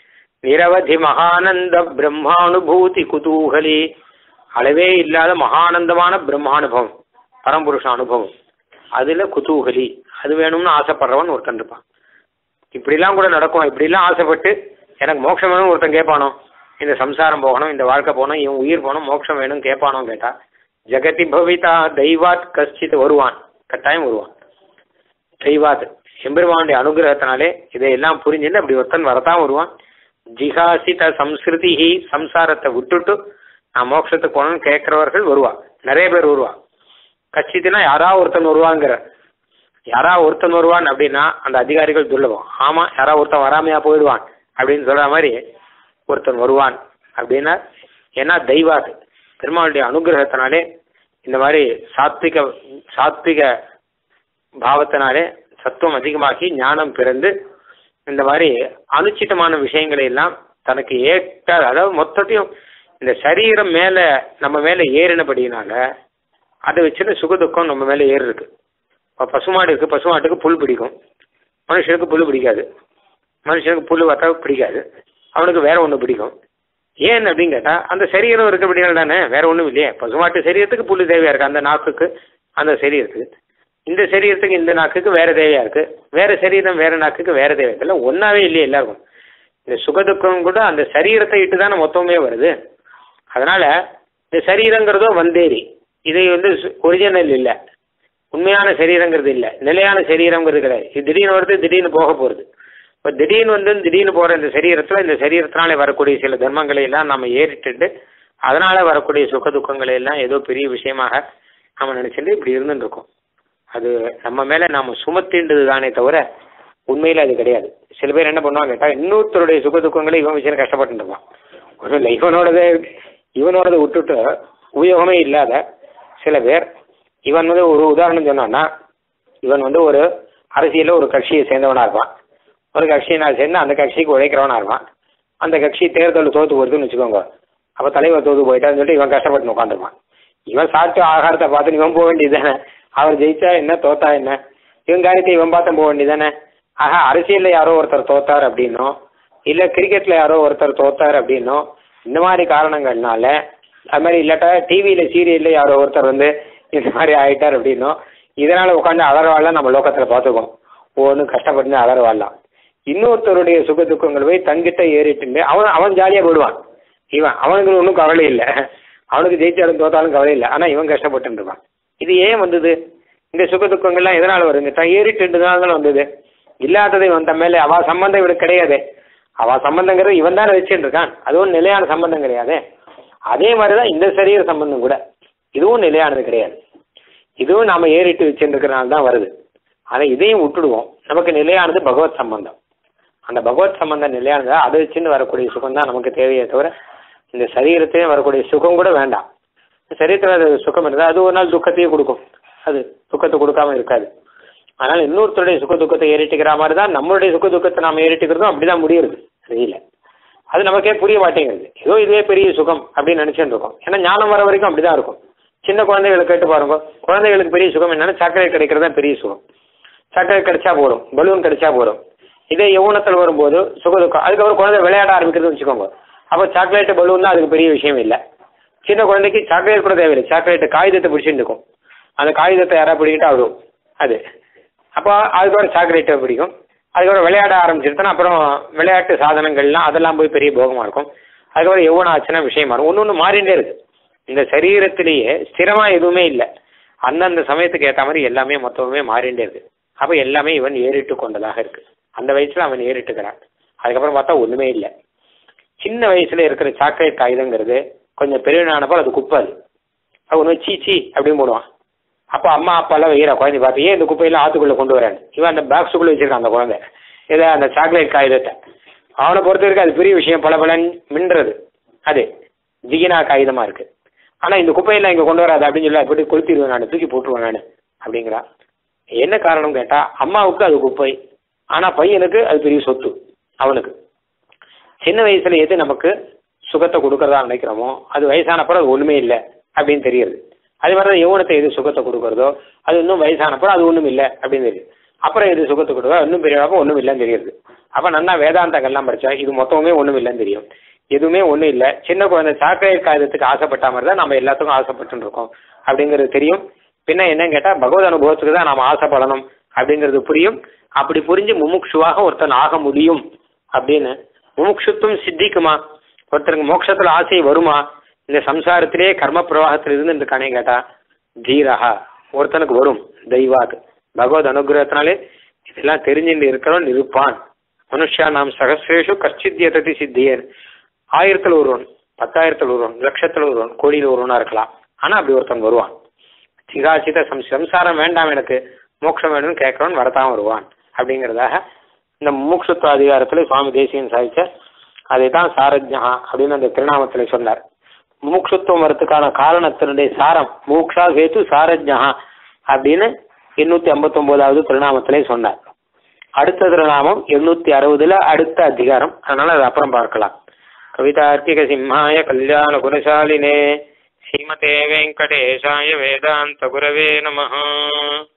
நிரவதி மகானந்த பிரம்மானுபூதி குதூகலி. அளவே இல்லாத மகானந்தமான பிரம்மானுபவம், பரம்புருஷ அனுபவம், அதுல குதூகலி, அது வேணும்னு ஆசைப்படுறவன் ஒருத்தன் இருப்பான். இப்படிலாம் கூட நடக்கும். இப்படிலாம் ஆசைப்பட்டு எனக்கு மோட்சம் வேணும்னு ஒருத்தன் கேட்பானோ, இந்த சம்சாரம் போகணும், இந்த வாழ்க்கை போகணும், இவன் உயிர் போகணும், மோட்சம் வேணும் கேட்பானோ கேட்டா ஜெகதி பவிதா தெய்வாத் கஷ்டித் வருவான், கட்டாயம் வருவான். தெய்வாத் எம்பெருமானுடைய அனுகிரகத்தினாலே இதையெல்லாம் புரிஞ்சுட்டு அப்படி ஒருத்தன் வரத்தான் வருவான். ஜிகாசித சம்ஸ்கிருதி சம்சாரத்தை விட்டுட்டு நான் மோட்சத்துக்கு போகணும்னு கேட்கிறவர்கள் வருவான், நிறைய பேர் வருவான். கஷ்டித்துனா யாராவது ஒருத்தன் வருவாங்கிற, யாராவது ஒருத்தன் வருவான் அப்படின்னா அந்த அதிகாரிகள் துர்லபம். ஆமா, யாராவது ஒருத்தன் வராமையா போயிடுவான் அப்படின்னு சொல்ற மாதிரி ஒருத்தன் வருவான் அப்படின்னா, ஏன்னா தெய்வாத் பெருமாளுடைய அனுகிரகத்தினாலே இந்த மாதிரி சாத்விக சாத்விக பாவத்தினாலே சத்துவம் அதிகமாகி ஞானம் பிறந்து இந்த மாதிரி அனுச்சிதமான விஷயங்களை எல்லாம் தனக்கு ஏற்ற, அதாவது மொத்தத்தையும் இந்த சரீரம் மேல நம்ம மேல ஏறினபடினால அதை வச்சுட்டு சுகதுக்கம் நம்ம மேல ஏறு இருக்கு. பசுமாடு இருக்கு, பசுமாட்டுக்கு புல் பிடிக்கும், மனுஷனுக்கு புல் பிடிக்காது. மனுஷனுக்கு புல் பார்த்தா பிடிக்காது, அவனுக்கு வேற ஒன்று பிடிக்கும். ஏன் அப்படின்னு கேட்டா அந்த சரீரம் இருக்கிறபடினால தானே, வேற ஒன்றும் இல்லையே. பசுமாட்டு சரீரத்துக்கு புல் தேவையா இருக்கு, அந்த நாக்குக்கு அந்த சரீரத்துக்கு. இந்த சரீரத்துக்கு இந்த நாக்குக்கு வேற தேவையா இருக்கு, வேற சரீரம் வேற நாக்குக்கு வேற தேவை இல்லை, ஒன்னாவே இல்லையே எல்லாருக்கும். இந்த சுகதுக்கம் கூட அந்த சரீரத்தை இட்டு தானே மொத்தமே வருது. அதனால இந்த சரீரங்கிறதோ வந்தேரி, இதை வந்து ஒரிஜினல் இல்லை, உண்மையான சரீரங்கிறது இல்லை, நிலையான சரீரங்கிறது கிடையாது. இது திடீர்னு வருது, திடீர்னு போக போகிறது. இப்போ திடீர்னு வந்து திடீர்னு போகிற இந்த சரீரத்தில் இந்த சரீரத்தினாலே வரக்கூடிய சில தர்மங்களை எல்லாம் நம்ம ஏறிட்டு அதனால வரக்கூடிய சுக துக்கங்களை எல்லாம் ஏதோ பெரிய விஷயமாக நம்ம நினைச்சிட்டு இப்படி இருந்துட்டு இருக்கோம். அது நம்ம மேலே நாம் சுமத்தின்றது தானே தவிர உண்மையில் அது கிடையாது. சில பேர் என்ன பண்ணுவாங்க கேட்டால் இன்னொருத்தருடைய சுக துக்கங்களை இவன் விஷயம் கஷ்டப்பட்டு இருப்பான். ஒன்றும் இல்லை, இவனோடதே இவனோடதை விட்டுட்டு உபயோகமே இல்லாத சில பேர். இவன் வந்து ஒரு உதாரணம் சொன்னான்னா, இவன் வந்து ஒரு அரசியலில் ஒரு கட்சியை சேர்ந்தவனாக இருப்பான். ஒரு கட்சியை நான் சேர்ந்து அந்த கட்சிக்கு உழைக்கிறவனாக இருப்பான். அந்த கட்சி தேர்தலில் தோற்று போகிறதுன்னு வச்சுக்கோங்க. அப்போ தலைவர் தோற்று போயிட்டான்னு சொல்லிட்டு இவன் கஷ்டப்பட்டு உட்காந்துருப்பான். இவன் சாப்பிட்டு ஆகாரத்தை பார்த்து இவன் போக வேண்டியது தானே, அவர் ஜெயிச்சா என்ன தோத்தா என்ன, இவன் காரியத்தை இவன் பார்த்து போக வேண்டியது தானே. ஆஹா, அரசியலில் யாரோ ஒருத்தர் தோத்தார் அப்படின்னோ, இல்லை கிரிக்கெட்டில் யாரோ ஒருத்தர் தோத்தார் அப்படின்னோ, இந்த மாதிரி காரணங்கள்னால அது மாதிரி இல்லாட்டா டிவியில் சீரியலில் யாரோ ஒருத்தர் வந்து இந்த மாதிரி ஆகிட்டார் அப்படின்னோ, இதனால் உட்காந்து அலறவாடலாம் நம்ம லோக்கத்தில் பார்த்துக்கோம். ஒவ்வொன்றும் கஷ்டப்பட்டு அலறவாடலாம். இன்னொருத்தருடைய சுக துக்கங்கள் போய் தங்கிட்ட ஏறிட்டு அவன் அவன் ஜாலியாக போயிடுவான். இவன் அவனுக்கு ஒன்றும் கவலை இல்லை, அவனுக்கு ஜெயிச்சாலும் தோத்தாலும் கவலை இல்லை. ஆனால் இவன் கஷ்டப்பட்டு இருப்பான். இது ஏன் வந்தது? இந்த சுக துக்கங்கள்லாம் எதனால் வருங்க? தான் ஏறிட்டுனால தானே வந்தது. இல்லாததை வந்த மேலே அவ சம்பந்தம் இவனுக்கு கிடையாது. அவ சம்பந்தங்கிறது இவன் தானே வச்சுட்டு இருக்கான். அதுவும் நிலையான சம்பந்தம் கிடையாது. அதே மாதிரி தான் இந்த சரீர சம்பந்தம் கூட, இதுவும் நிலையானது கிடையாது. இதுவும் நாம் ஏறிட்டு வச்சுருக்கிறனால தான் வருது. ஆனால் இதையும் விட்டுடுவோம். நமக்கு நிலையானது பகவத் சம்பந்தம். அந்த பகவத் சம்பந்தம் நிலையானது, அதை வச்சுன்னு வரக்கூடிய சுகம் தான் நமக்கு தேவையே தவிர இந்த சரீரத்தையும் வரக்கூடிய சுகம் கூட வேண்டாம். சரீரத்தில் சுகம் இருந்தால் அது ஒரு நாள் துக்கத்தையே கொடுக்கும், அது துக்கத்தை கொடுக்காம இருக்காது. அதனால் இன்னொருத்தருடைய சுக துக்கத்தை ஏறிட்டுக்கிற மாதிரி தான் நம்மளுடைய சுக துக்கத்தை நாம் ஏறிட்டுக்கிறதும் அப்படி தான் முடியுது. தெரியல, அது நமக்கே புரிய மாட்டேங்கிறது. ஏதோ இதுவே பெரிய சுகம் அப்படின்னு நினச்சிட்டு இருக்கோம். ஏன்னா ஞானம் வர வரைக்கும் அப்படி தான் இருக்கும். சின்ன குழந்தைகளை கேட்டு பாருங்க, குழந்தைகளுக்கு பெரிய சுகம் என்னன்னா சாக்லேட் கிடைக்கிறது தான் பெரிய சுகம். சாக்லேட் கிடைச்சா போதும், பலூன் கிடைச்சா போதும். இதே யௌவனத்தில் வரும்போது சுகதுக்கம். அதுக்கப்புறம் குழந்தை விளையாட ஆரம்பிக்கிறதுன்னு வச்சுக்கோங்க. அப்போ சாக்லேட்டு பலூன் தான் அதுக்கு பெரிய விஷயம் இல்லை. சின்ன குழந்தைக்கு சாக்லேட் கூட தேவையில்லை, சாக்லேட்டு காகிதத்தை பிடிச்சிட்டு இருக்கும். அந்த காகிதத்தை யாராவது பிடிக்கிட்டு ஆகும் அது. அப்போ அதுக்கப்புறம் சாக்லேட்டை பிடிக்கும். அதுக்கப்புறம் விளையாட ஆரம்பிச்சிருத்தோன்னா அப்புறம் விளையாட்டு சாதனங்கள்லாம் அதெல்லாம் போய் பெரிய போகமாக இருக்கும். அதுக்கப்புறம் எவ்வளோ ஆச்சுன்னா விஷயமா இருக்கும். ஒன்று ஒன்று மாறிண்டே இருக்குது. இந்த சரீரத்திலேயே ஸ்திரமாக எதுவுமே இல்லை. அந்தந்த சமயத்துக்கு ஏற்ற மாதிரி எல்லாமே மொத்தமே மாறிண்டே இருக்குது. அப்போ எல்லாமே இவன் ஏறிட்டு கொண்டதாக இருக்குது. அந்த வயசில் அவன் ஏறிட்டுக்கிறான். அதுக்கப்புறம் பார்த்தா ஒன்றுமே இல்லை. சின்ன வயசில் இருக்கிற சாக்லேட் காகிதங்கிறது கொஞ்சம் பெரியனானப்போ அது குப்பை. அது ஒன்று சீ சீ அப்படின்னு போடுவான். அப்போ அம்மா அப்பாலாம் வைக்கிற குழந்தை பார்த்து ஏன் இந்த குப்பையெல்லாம் ஆற்றுக்குள்ளே கொண்டு வரான்னு இவன் அந்த பாக்ஸுக்குள்ளே வச்சுருக்கான் அந்த குழந்தை. இதை அந்த சாக்லேட் காகிதத்தை அவனை பொறுத்த வரைக்கும் அது பெரிய விஷயம், பல பலன் மின்றது, அது ஜிகினா காகிதமாக இருக்குது. ஆனால் இந்த குப்பையெல்லாம் இங்கே கொண்டு வராது அப்படின்னு சொல்லி அப்படி கொளுத்திடுவேன் நான், தூக்கி போட்டுருவேன் நான் அப்படிங்கிறான். என்ன காரணம் கேட்டால் அம்மாவுக்கு அது குப்பை, ஆனால் பையனுக்கு அது பெரிய சொத்து. அவனுக்கு சின்ன வயசில் எது நமக்கு சுகத்தை கொடுக்கறதா நினைக்கிறோமோ அது வயசானப்பறம் அது ஒன்றுமே இல்லை அப்படின்னு தெரியுது. அதே மாதிரி தான் யௌவனத்தை எது சுகத்தை கொடுக்குறதோ அது இன்னும் வயசானப்போ அது ஒன்றும் இல்லை அப்படின்னு தெரியுது. அப்புறம் எது சுகத்தை கொடுக்குறதோ இன்னும் பெரியப்போ ஒன்றும் இல்லைன்னு தெரியுது. அப்போ நல்லா வேதாந்தங்கள்லாம் படித்தா இது மொத்தமே ஒன்றும் இல்லைன்னு தெரியும். எதுவுமே ஒன்றும் இல்லை, சின்ன குழந்தை சாக்லேட் காகிதத்துக்கு ஆசைப்பட்ட மாதிரி தான் நம்ம எல்லாத்துக்கும் ஆசைப்பட்டு இருக்கோம் அப்படிங்கிறது தெரியும். பின்ன என்னன்னு கேட்டால் பகவத் அனுபவத்துக்கு தான் நாம் ஆசைப்படணும் அப்படிங்கிறது புரியும். அப்படி புரிஞ்சு முமுட்சுவாக ஒருத்தன் ஆக முடியும் அப்படின்னு. முமுட்சுத்துவம் சித்திக்குமா? ஒருத்தருக்கு மோட்சத்தில் ஆசை வருமா? இந்த சம்சாரத்திலே கர்ம பிரவாகத்தில் இருந்து இருக்கானே கேட்டா தீரஹா ஒருத்தனுக்கு வரும். தெய்வாத் பகவத் அனுகிரகத்தினாலே இதெல்லாம் தெரிஞ்சுட்டு இருக்கிறவன் இருப்பான். மனுஷா நாம் சகசிரேஷு கஷ்டித்யததி சித்தியன். ஆயிரத்தில் ஒருவன், பத்தாயிரத்தில் ஒருவன், லட்சத்தில் ஒருவன், கோடியில் ஒருவனா இருக்கலாம். ஆனா அப்படி ஒருத்தன் வருவான். சிகாசித சம் சம்சாரம் வேண்டாம் எனக்கு மோட்சம் வேணும்னு கேட்கிறவன் வரத்தான் வருவான் அப்படிங்கிறதாக இந்த முமுட்சுத்துவ அதிகாரத்துல சுவாமி தேசிகன் சாதிச்ச அதை தான் சாரஜ்யா அப்படின்னு அந்த திருநாமத்துல சொன்னார். முமுட்சுத்துவம் வரத்துக்கான காரணத்தினுடைய சாரம் மூக்ஷா ஹேத்து சாரஜ்யா அப்படின்னு எண்ணூத்தி ஐம்பத்தி ஒன்பதாவது திருநாமத்திலே சொன்னார். அடுத்த திருநாமம் எண்ணூத்தி அறுபதுல அடுத்த அதிகாரம், அதனால அது அப்புறம் பார்க்கலாம். கவிதார்க்கிக சிம்ஹாய கல்யாண குணசாலினே ஸ்ரீமதே வெங்கடேஷாய வேதாந்த குரவே நமஹ.